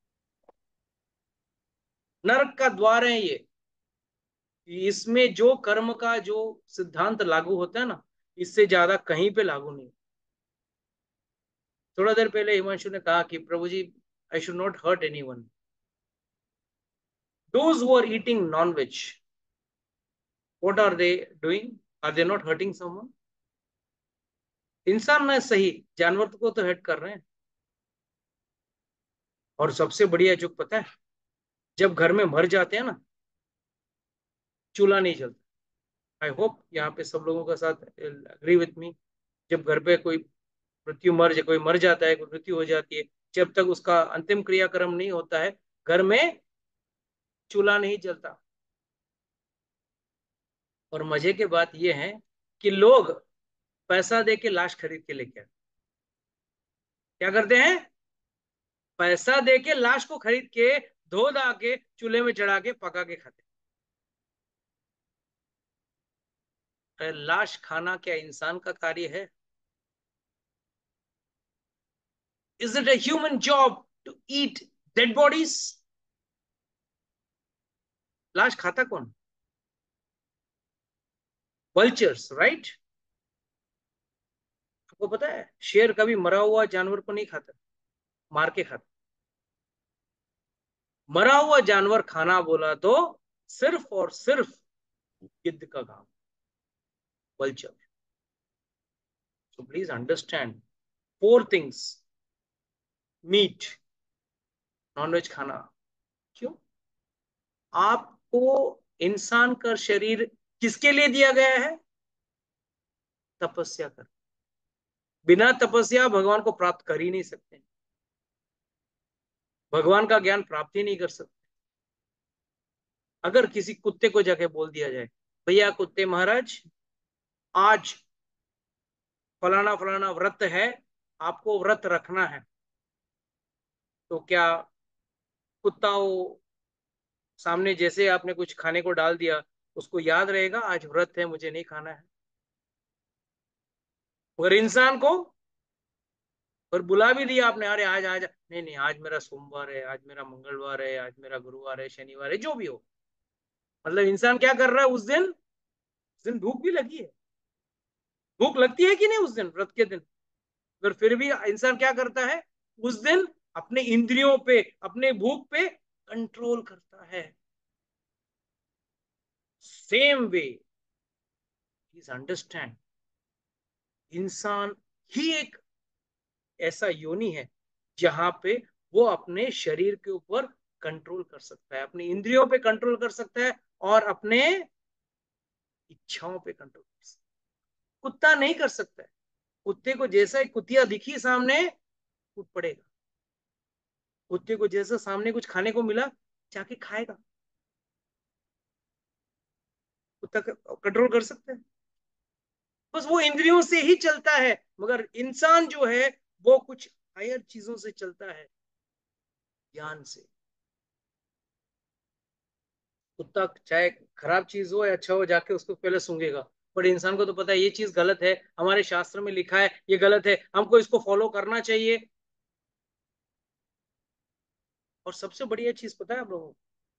नरक का द्वार है ये। इसमें जो कर्म का जो सिद्धांत लागू होता है ना, इससे ज्यादा कहीं पे लागू नहीं। थोड़ा देर पहले हिमांशु ने कहा कि प्रभु जी, I should not hurt anyone. Those who are eating non veg, what are they doing? Are they not hurting someone? इंसान ना सही, जानवर को तो हर्ट कर रहे हैं। और सबसे बढ़िया जो पता है, जब घर में मर जाते हैं ना, चूल्हा नहीं जलता। आई होप यहाँ पे सब लोगों का साथ एग्री विथ मी। जब घर पे कोई मर जाता है, कोई मृत्यु हो जाती है, जब तक उसका अंतिम क्रियाक्रम नहीं होता है, घर में चूल्हा नहीं जलता। और मजे की बात यह है कि लोग पैसा दे के लाश खरीद के लेके आते। क्या करते हैं? पैसा दे के लाश को खरीद के धो धा के चूल्हे में चढ़ा के पका के खाते। अरे लाश खाना क्या इंसान का कार्य है? Is it a human job to eat dead bodies? लाश खाता कौन? Vultures, right? आपको पता है शेर कभी मरा हुआ जानवर को नहीं खाता, मार के खाता। मरा हुआ जानवर खाना बोला तो सिर्फ और सिर्फ गिद्ध का काम, vulture. So please understand, four things. Meat, non veg खाना। क्यों? आपको इंसान का शरीर किसके लिए दिया गया है? तपस्या कर। बिना तपस्या भगवान को प्राप्त कर ही नहीं सकते, भगवान का ज्ञान प्राप्त ही नहीं कर सकते। अगर किसी कुत्ते को जाके बोल दिया जाए, भैया कुत्ते महाराज, आज फलाना फलाना व्रत है, आपको व्रत रखना है, तो क्या कुत्ता वो सामने जैसे आपने कुछ खाने को डाल दिया, उसको याद रहेगा आज व्रत है मुझे नहीं खाना है? मगर इंसान को, और बुला भी दिया आपने, अरे आज आज नहीं नहीं, आज मेरा सोमवार है, आज मेरा मंगलवार है, आज मेरा गुरुवार है, शनिवार है, जो भी हो, मतलब इंसान क्या कर रहा है उस दिन भूख भी लगी है, भूख लगती है कि नहीं उस दिन, व्रत के दिन? पर फिर भी इंसान क्या करता है उस दिन? अपने इंद्रियों पे, अपने भूख पे कंट्रोल करता है। सेम वे, प्लीज अंडरस्टैंड, इंसान ही एक ऐसा योनि है जहां पे वो अपने शरीर के ऊपर कंट्रोल कर सकता है, अपनी इंद्रियों पे कंट्रोल कर सकता है, और अपने इच्छाओं पे कंट्रोल कर सकता है। कुत्ता नहीं कर सकता है। कुत्ते को जैसा ही कुतिया दिखी सामने, कूद पड़ेगा। कुत्ते को जैसा सामने कुछ खाने को मिला, जाके खाएगा। कुत्ता कंट्रोल कर सकता है? बस वो इंद्रियों से ही चलता है। मगर इंसान जो है वो कुछ हायर चीजों से चलता है, ज्ञान से। कुत्ता चाहे खराब चीज हो या अच्छा हो, जाके उसको पहले सूंघेगा। पर इंसान को तो पता है ये चीज गलत है, हमारे शास्त्र में लिखा है ये गलत है, हमको इसको फॉलो करना चाहिए। और सबसे बढ़िया चीज पता है आप लोगों को?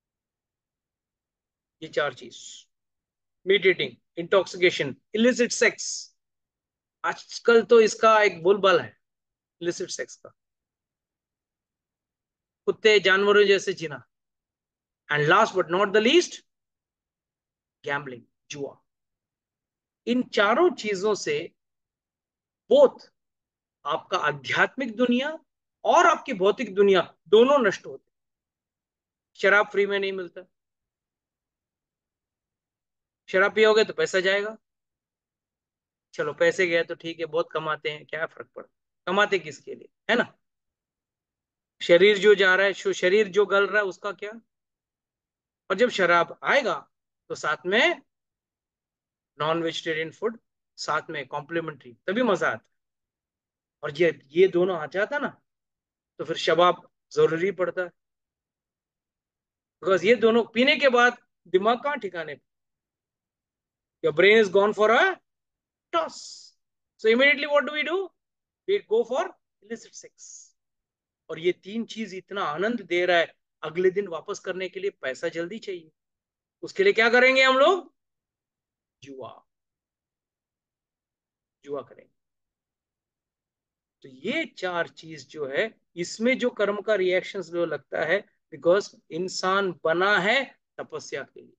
ये चार चीज: meat eating, intoxication, illicit sex. आजकल तो इसका एक बोलबाला है, इलिसिट सेक्स का। कुत्ते जानवरों जैसे जीना। And last but not the least, gambling, जुआ। इन चारों चीजों से बोथ आपका आध्यात्मिक दुनिया और आपकी भौतिक दुनिया दोनों नष्ट होते। शराब फ्री में नहीं मिलता। शराब पियोगे तो पैसा जाएगा। चलो पैसे गए तो ठीक है, बहुत कमाते हैं, क्या फर्क पड़ता, कमाते किसके लिए, है ना? शरीर जो जा रहा है, शरीर जो गल रहा है, उसका क्या? और जब शराब आएगा तो साथ में नॉन वेजिटेरियन फूड, साथ में कॉम्प्लीमेंट्री, तभी मजा आता है। और ये दोनों आ जाता ना, तो फिर शबाब जरूरी पड़ता है। बिकॉज ये दोनों पीने के बाद दिमाग कहाँ ठिकाने पे? Your brain is gone for a toss. So immediately what do we do? We go for illicit sex. और ये तीन चीज इतना आनंद दे रहा है, अगले दिन वापस करने के लिए पैसा जल्दी चाहिए। उसके लिए क्या करेंगे हम लोग? जुआ। जुआ करेंगे। तो ये चार चीज जो है, इसमें जो कर्म का रिएक्शन जो लगता है, बिकॉज इंसान बना है तपस्या के लिए।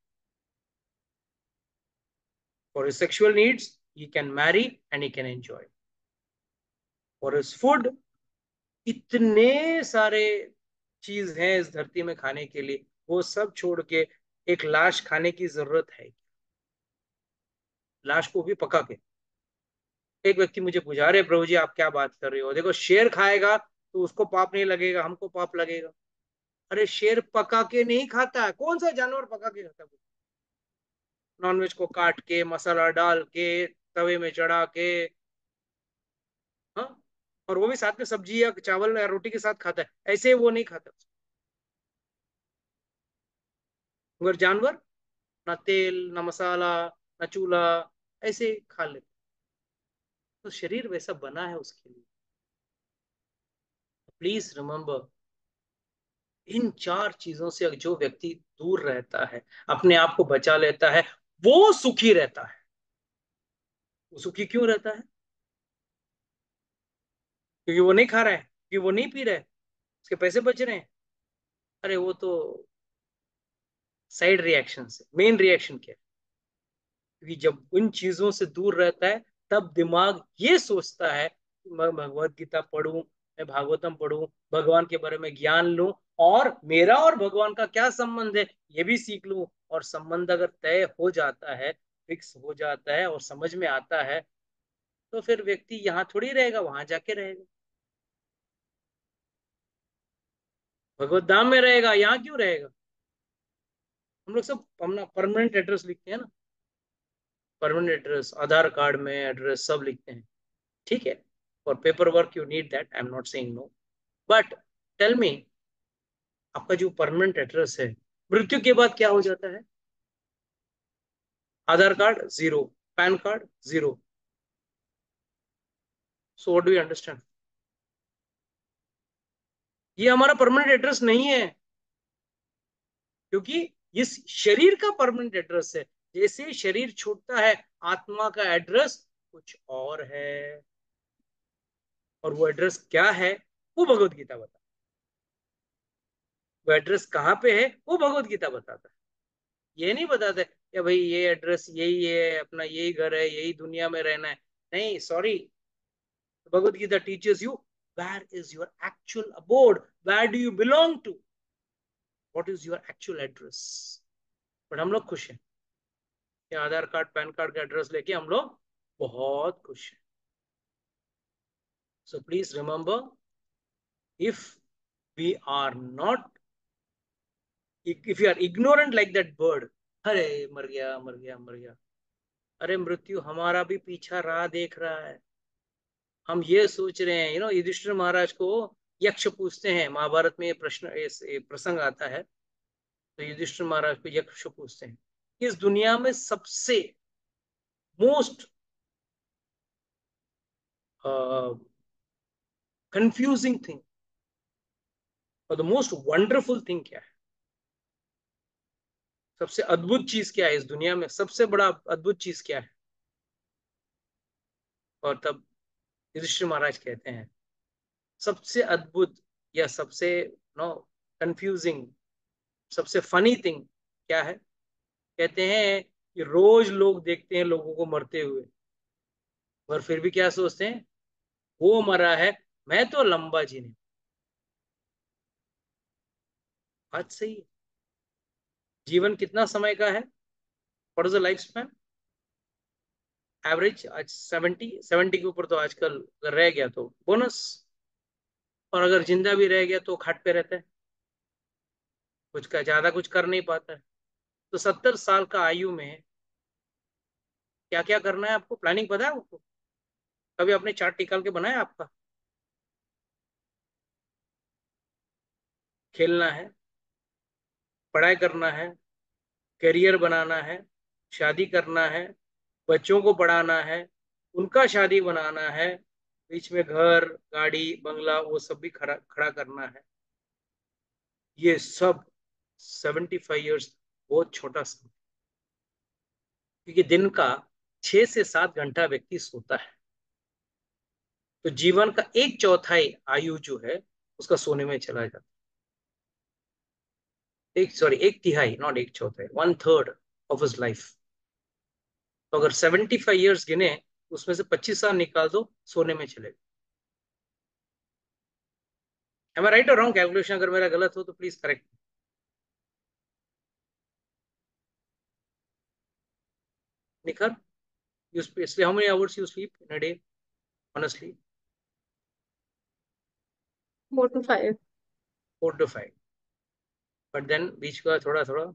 For his sexual needs he can marry and he can enjoy. For his food, इतने सारे चीज हैं इस धरती में खाने के लिए, वो सब छोड़ के एक लाश खाने की जरूरत है? लाश को भी पका के, एक व्यक्ति मुझे पूछा, अरे प्रभु जी आप क्या बात कर रहे हो, देखो शेर खाएगा तो उसको पाप नहीं लगेगा, हमको पाप लगेगा। अरे शेर पका के नहीं खाता है, कौन सा जानवर पका के खाता है? नॉनवेज को काट के मसाला डाल के तवे में चढ़ा के, हाँ, और वो भी साथ में सब्जी या चावल या रोटी के साथ खाता है, ऐसे वो नहीं खाता। मगर जानवर ना तेल ना मसाला ना चूल्हा, ऐसे खा लेते। तो शरीर वैसा बना है उसके लिए। प्लीज रिमेम्बर, इन चार चीजों से जो व्यक्ति दूर रहता है, अपने आप को बचा लेता है, वो सुखी रहता है। वो सुखी क्यों रहता है? क्योंकि वो नहीं खा रहा है, क्योंकि वो नहीं पी रहा है, उसके पैसे बच रहे हैं। अरे वो तो साइड रिएक्शन है, मेन रिएक्शन क्या है? क्योंकि जब उन चीजों से दूर रहता है, तब दिमाग ये सोचता है कि मैं भगवत गीता पढ़ूं, मैं भागवतम पढ़ूं, भगवान के बारे में ज्ञान लूं, और मेरा और भगवान का क्या संबंध है ये भी सीख लूं। और संबंध अगर तय हो जाता है, फिक्स हो जाता है और समझ में आता है, तो फिर व्यक्ति यहाँ थोड़ी रहेगा, वहां जाके रहेगा, भगवत धाम में रहेगा, यहाँ क्यों रहेगा? हम लोग सब अपना परमानेंट एड्रेस लिखते हैं ना, परमानेंट एड्रेस, आधार कार्ड में एड्रेस सब लिखते हैं, ठीक है। For paper work you need that, I am not saying no, but tell me, आपका जो परमानेंट एड्रेस है, मृत्यु के बाद क्या हो जाता है? Aadhaar card zero, PAN card zero. So what do you understand? ये हमारा परमानेंट एड्रेस नहीं है, क्योंकि इस शरीर का परमानेंट एड्रेस है। जैसे शरीर छूटता है, आत्मा का एड्रेस कुछ और है। और वो एड्रेस क्या है, वो भगवत गीता बताता है। वो एड्रेस कहाँ पे है, वो भगवत गीता बताता है। ये नहीं बताता है कि भाई ये एड्रेस यही है, अपना यही घर है, यही दुनिया में रहना है। नहीं, sorry, Bhagavad Gita teaches you where is your actual abode, where do you belong to, what is your actual address. But हम लोग खुश हैं कि आधार कार्ड पैन कार्ड का एड्रेस लेके हम लोग बहुत खुश हैं। So please remember, if we are not, if you are ignorant like that bird, अरे मर गया मर गया मर गया, अरे मृत्यु हमारा भी पीछा राह देख रहा है। हम ये सोच रहे हैं, युधिष्ठिर महाराज को यक्ष पूछते हैं, महाभारत में ये प्रश्न, ये प्रसंग आता है। तो युधिष्ठिर महाराज को यक्ष पूछते हैं, इस दुनिया में सबसे मोस्ट कंफ्यूजिंग थिंग और द मोस्ट वंडरफुल थिंग क्या है? सबसे अद्भुत चीज क्या है इस दुनिया में, सबसे बड़ा अद्भुत चीज क्या है? और तब युधिष्ठिर महाराज कहते हैं, सबसे अद्भुत या सबसे नो कंफ्यूजिंग, सबसे फनी थिंग क्या है? कहते हैं कि रोज लोग देखते हैं लोगों को मरते हुए, और फिर भी क्या सोचते हैं, वो मरा है, मैं तो लंबा जीने। बात सही है। जीवन कितना समय का है? What is the life span? Average आज 70 के ऊपर तो आजकल अगर रह गया तो बोनस, और अगर जिंदा भी रह गया तो खाट पे रहता है, कुछ का ज्यादा कुछ कर नहीं पाता है। तो 70 साल का आयु में क्या क्या करना है आपको, प्लानिंग पता है आपको? कभी आपने चार्ट निकाल के बनाया आपका? खेलना है, पढ़ाई करना है, करियर बनाना है, शादी करना है, बच्चों को पढ़ाना है, उनका शादी बनाना है, बीच में घर गाड़ी बंगला वो सब भी खड़ा खड़ा करना है। ये सब 75 ईयर्स बहुत छोटा समय, क्योंकि दिन का 6 से 7 घंटा व्यक्ति सोता है। तो जीवन का एक चौथाई आयु जो है उसका सोने में चला जाता है। एक सॉरी, एक तिहाई, नॉट एक चौथाई, 1/3 ऑफ हिज लाइफ। तो अगर 75 ईयर्स गिने, उसमें से 25 साल निकाल दो, सोने में चले गए। एम आई राइट और रॉन्ग कैलकुलेशन? अगर मेरा गलत हो तो प्लीज करेक्ट। निखर, इसलिए how many hours you sleep in a day? Honestly? 4 to 5। 4 to 5। But then बीच का थोड़ा थोड़ा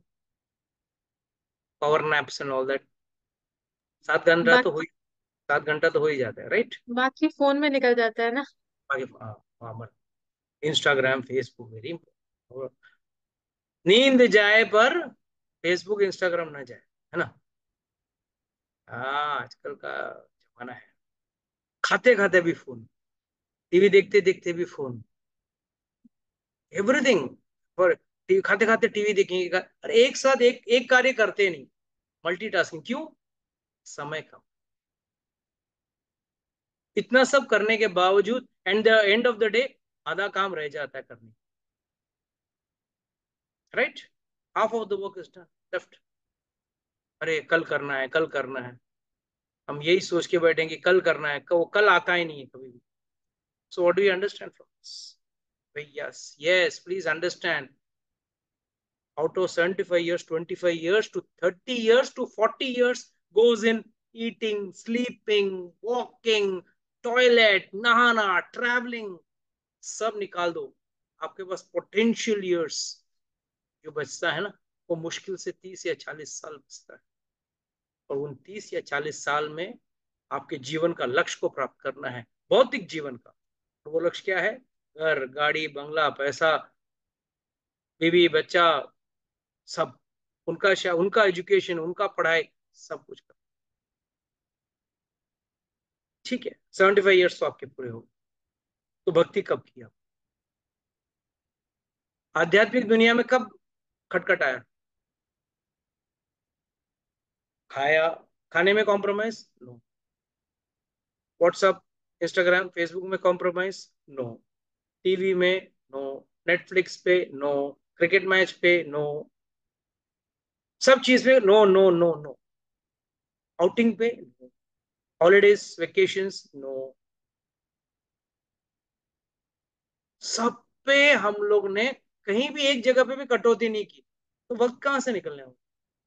power naps and all that, 7 घंटा तो बाकी हो ही, 7 घंटा तो हो ही जाता है, राइट? बाकी फोन में निकल जाता है ना। आगे इंस्टाग्राम फेसबुक वेरी इंपॉर्टेंट। नींद जाए पर फेसबुक इंस्टाग्राम ना जाए, है ना? हाँ, आजकल का जमाना है। खाते खाते भी फोन, टीवी देखते देखते भी फोन, एवरीथिंग पर। खाते खाते टीवी देखेंगे, अरे एक साथ एक एक कार्य करते नहीं, मल्टीटास्किंग क्यों? समय कम। इतना सब करने के बावजूद and the end of the day आधा काम रह जाता है करने, right? Half of the work is done, left. अरे कल करना है, कल करना है, हम यही सोच के बैठेंगे कल करना है, वो कल आता ही नहीं है कभी भी। So what do you understand from this? Yes yes, please understand. out of 75 years, 25 years to 30 years to 40 years goes in eating, sleeping, walking, toilet, नहाना, traveling, सब निकाल दो, आपके पास पोटेंशियल ईयर्स जो बचता है ना, वो मुश्किल से 30 या 40 साल बचता है। और उन 30 या 40 साल में आपके जीवन का लक्ष्य को प्राप्त करना है, भौतिक जीवन का। तो वो लक्ष्य क्या है? घर, गाड़ी, बंगला, पैसा, बीवी, बच्चा, सब, उनका एजुकेशन, उनका पढ़ाई, सब कुछ कर। ठीक है, 75 ईयर्स तो आपके पूरे हो, तो भक्ति कब किया? आध्यात्मिक दुनिया में कब खटखट आया? खाया, खाने में compromise? No. WhatsApp, Instagram, Facebook में कॉम्प्रोमाइज? नो। टीवी में? नो। नेटफ्लिक्स पे? नो। क्रिकेट मैच पे? नो। सब चीज पे no no no no. Outing पे? नो। Holidays, vacations? नो। सब पे हम लोग ने कहीं भी एक जगह पे भी कटौती नहीं की, तो वक्त कहां से निकलने हो?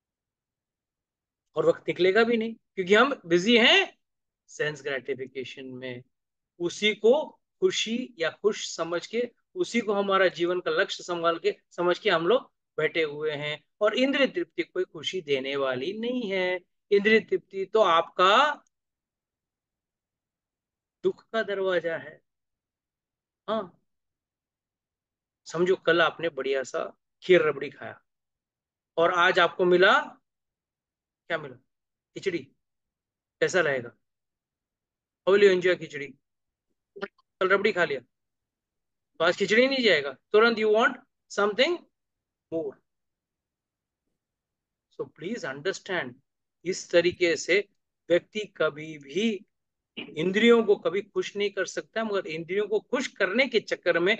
और वक्त निकलेगा भी नहीं, क्योंकि हम बिजी हैं सेंस ग्रेटिफिकेशन में। उसी को खुशी या खुश समझ के, उसी को हमारा जीवन का लक्ष्य संभाल के समझ के हम लोग बैठे हुए हैं। और इंद्रिय तृप्ति कोई खुशी देने वाली नहीं है। इंद्रिय तृप्ति तो आपका दुख का दरवाजा है। हाँ, समझो कल आपने बढ़िया सा खीर रबड़ी खाया, और आज आपको मिला, क्या मिला? खिचड़ी। कैसा रहेगा? How will you enjoy khichdi? कल रबड़ी खा लिया, तो आज खिचड़ी नहीं जाएगा, तुरंत you want something more. So please understand, इस तरीके से व्यक्ति कभी भी इंद्रियों को कभी खुश नहीं कर सकता, मगर इंद्रियों को खुश करने के चक्कर में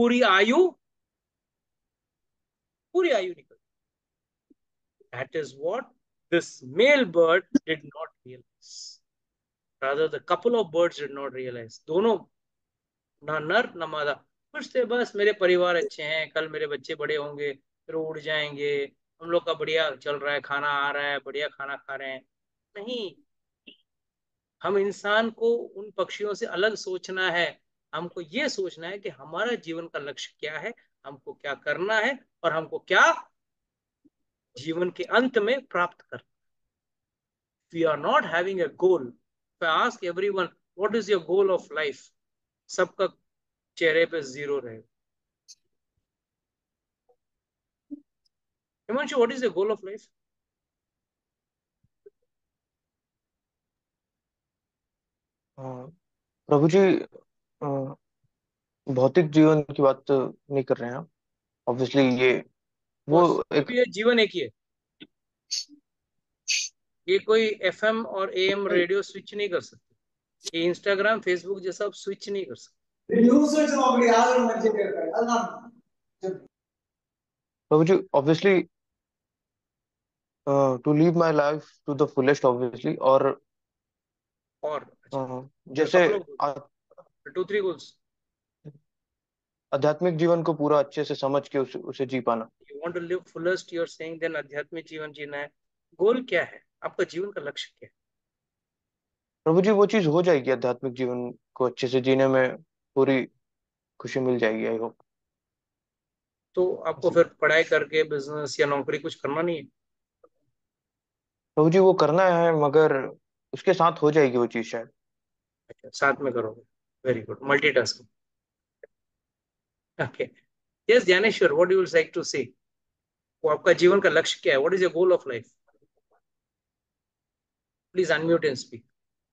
पूरी आयु निकल। That is what this male bird did not realise, rather the couple of birds did not realize। दोनों, ना नर ना मादा, खुश थे, बस मेरे परिवार अच्छे हैं, कल मेरे बच्चे बड़े होंगे, फिर उड़ जाएंगे, हम लोग का बढ़िया चल रहा है, खाना आ रहा है, बढ़िया खाना खा रहे हैं। नहीं, हम इंसान को उन पक्षियों से अलग सोचना है। हमको ये सोचना है कि हमारा जीवन का लक्ष्य क्या है, हमको क्या करना है, और हमको क्या जीवन के अंत में प्राप्त करना। We are not having a goal. if I ask everyone what is your goal of life, सबका चेहरे पे जीरो रहेगा। Himanshu, what is the goal of life? प्रभु जी, अ, भौतिक जीवन की बात तो नहीं कर रहे हैं हम। ऑब्वियसली ये वो बस जो एक भी है, जीवन एक ही है। ये कोई एफएम और एएम रेडियो स्विच नहीं कर सकते, ये इंस्टाग्राम फेसबुक जैसा आप स्विच नहीं कर सकते। प्रभु जी, obviously to live my life to the fullest, obviously. और और अ, अच्छा, जैसे कपल ऑफ आ- 2 3 गोल्स। आध्यात्मिक जीवन को पूरा अच्छे से समझ के उसे जी पाना। You want to live fullest, you are saying, then आध्यात्मिक जीवन जीना है। गोल क्या है आपका? जीवन का लक्ष्य क्या है? प्रभु जी वो चीज हो जाएगी, आध्यात्मिक जीवन को अच्छे से जीने में पूरी खुशी मिल जाएगी, आई होप। तो आपको फिर पढ़ाई करके बिजनेस या नौकरी कुछ करना नहीं है? प्रभु जी वो करना है, मगर उसके साथ हो जाएगी वो चीज शायद। अच्छा, साथ में करोगे। Very good, multitasking. Okay. Yes Gyaneshwar, what you would like to say? वो आपका जीवन का लक्ष्य क्या है? What is your goal of life? Please unmute and speak.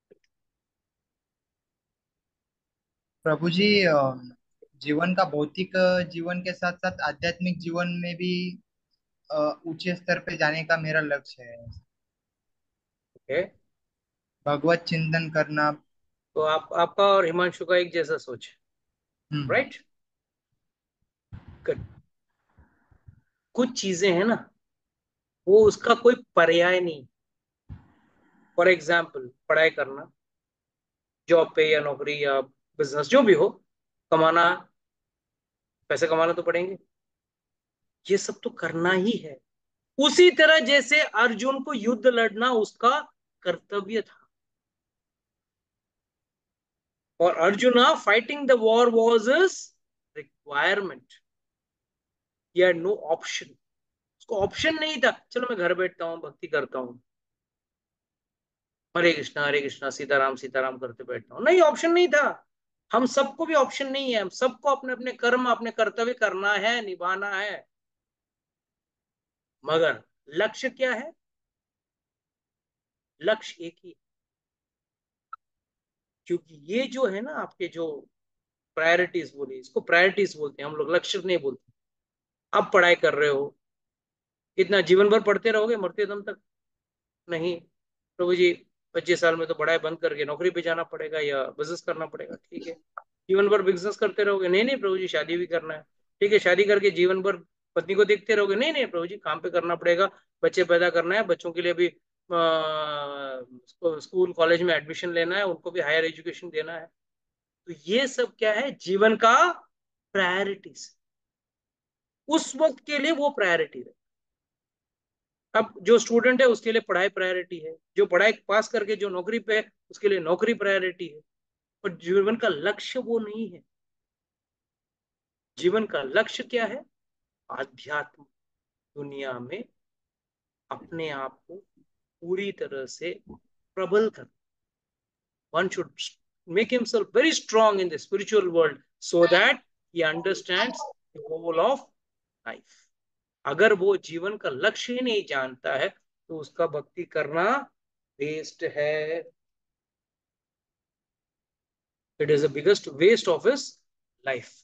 प्रभु जी, जीवन का भौतिक जीवन के साथ साथ आध्यात्मिक जीवन में भी ऊंचे स्तर पे जाने का मेरा लक्ष्य है। ओके। भगवत चिंतन करना। तो आपका और हिमांशु का एक जैसा सोच है, हम्म। राइट? गुड। कुछ चीजें हैं ना, वो उसका कोई पर्याय नहीं। फॉर एग्जाम्पल, पढ़ाई करना, जॉब पे या नौकरी या बिजनेस जो भी हो, कमाना, पैसे कमाना तो पड़ेंगे। ये सब तो करना ही है। उसी तरह जैसे अर्जुन को युद्ध लड़ना उसका कर्तव्य था, और Arjuna fighting the war was his requirement. He had no option. उसको ऑप्शन नहीं था चलो मैं घर बैठता हूँ भक्ति करता हूँ, हरे कृष्णा सीताराम सीताराम करते बैठता हूँ, नहीं, ऑप्शन नहीं था। हम सबको भी ऑप्शन नहीं है, हम सबको अपने अपने कर्म अपने कर्तव्य करना है, निभाना है। मगर लक्ष्य क्या है? लक्ष्य एक ही। क्योंकि ये जो है ना आपके जो प्रायोरिटीज बोली, इसको प्रायोरिटीज बोलते हैं हम लोग, लक्ष्य नहीं बोलते। आप पढ़ाई कर रहे हो, इतना जीवन भर पढ़ते रहोगे मरते दम तक? नहीं। प्रभु जी 25 साल में तो पढ़ाई बंद करके नौकरी पे जाना पड़ेगा या बिजनेस करना पड़ेगा, ठीक है। जीवन भर बिजनेस करते रहोगे? नहीं नहीं प्रभु जी, शादी भी करना है। ठीक है, शादी करके जीवन भर पत्नी को देखते रहोगे? नहीं नहीं प्रभु जी, काम पे करना पड़ेगा, बच्चे पैदा करना है, बच्चों के लिए भी स्कूल कॉलेज में एडमिशन लेना है, उनको भी हायर एजुकेशन देना है। तो ये सब क्या है? जीवन का प्रायोरिटीज। उस वक्त के लिए वो प्रायोरिटी है। अब जो स्टूडेंट है उसके लिए पढ़ाई प्रायोरिटी है, जो पढ़ाई पास करके जो नौकरी पे है उसके लिए नौकरी प्रायोरिटी है। पर जीवन का लक्ष्य वो नहीं है। जीवन का लक्ष्य क्या है? आध्यात्म दुनिया में अपने आप को पूरी तरह से प्रबल कर। One should make himself very strong in the spiritual world so that he understands the whole of life. अगर वो जीवन का लक्ष्य ही नहीं जानता है तो उसका भक्ति करना वेस्ट है। It is the biggest waste of his life.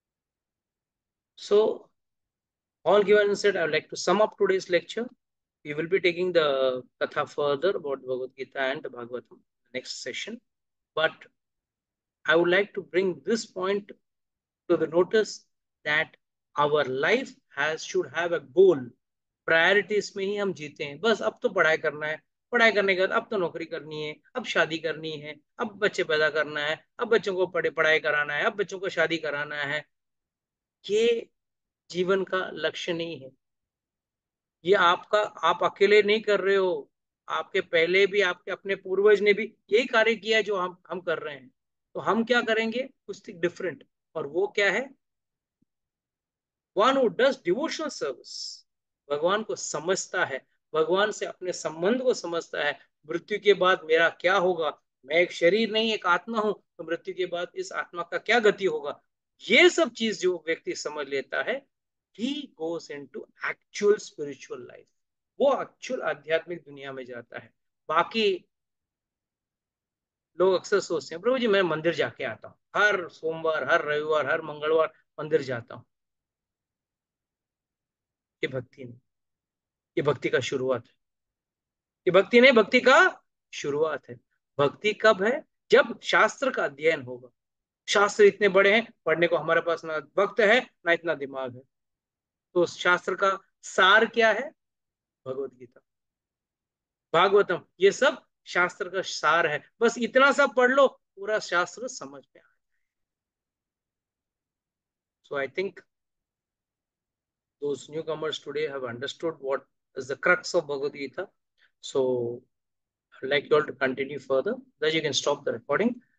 So, all given and said, I would like to sum up today's lecture. We will be taking the Katha further about Bhagavad Gita and the Bhagavatam next session. But I would like to bring this point to the notice that our life should have a goal. Priorities में ही हम जीते हैं। बस अब तो पढ़ाई करना है, पढ़ाई करने के बाद अब तो नौकरी करनी है, अब शादी करनी है, अब बच्चे पैदा करना है, अब बच्चों को पढ़ाई कराना है, अब बच्चों को शादी कराना है। ये जीवन का लक्ष्य नहीं है। ये आपका, आप अकेले नहीं कर रहे हो, आपके पहले भी आपके अपने पूर्वज ने भी यही कार्य किया है जो हम कर रहे हैं। तो हम क्या करेंगे? कुछ डिफरेंट। और वो क्या है? One who does devotional service, भगवान को समझता है, भगवान से अपने संबंध को समझता है। मृत्यु के बाद मेरा क्या होगा? मैं एक शरीर नहीं एक आत्मा हूं, तो मृत्यु के बाद इस आत्मा का क्या गति होगा? ये सब चीज जो व्यक्ति समझ लेता है, he goes into actual spiritual life. वो एक्चुअल आध्यात्मिक दुनिया में जाता है। बाकी लोग अक्सर सोचते हैं प्रभु जी मैं मंदिर जाके आता हूँ, हर सोमवार हर रविवार हर मंगलवार मंदिर जाता हूँ। ये भक्ति नहीं, ये भक्ति का शुरुआत है। ये भक्ति नहीं, भक्ति का शुरुआत है। भक्ति कब है? जब शास्त्र का अध्ययन होगा। शास्त्र इतने बड़े हैं, पढ़ने को हमारे पास ना वक्त है ना इतना दिमाग है। तो शास्त्र का सार क्या है? भगवत गीता, भागवतम, ये सब शास्त्र का सार है। बस इतना सा पढ़ लो, पूरा शास्त्र समझ में आ। So I think those newcomers today have understood what is the crux of Bhagavad Gita. So I'd like you all to continue further. That you can stop the recording.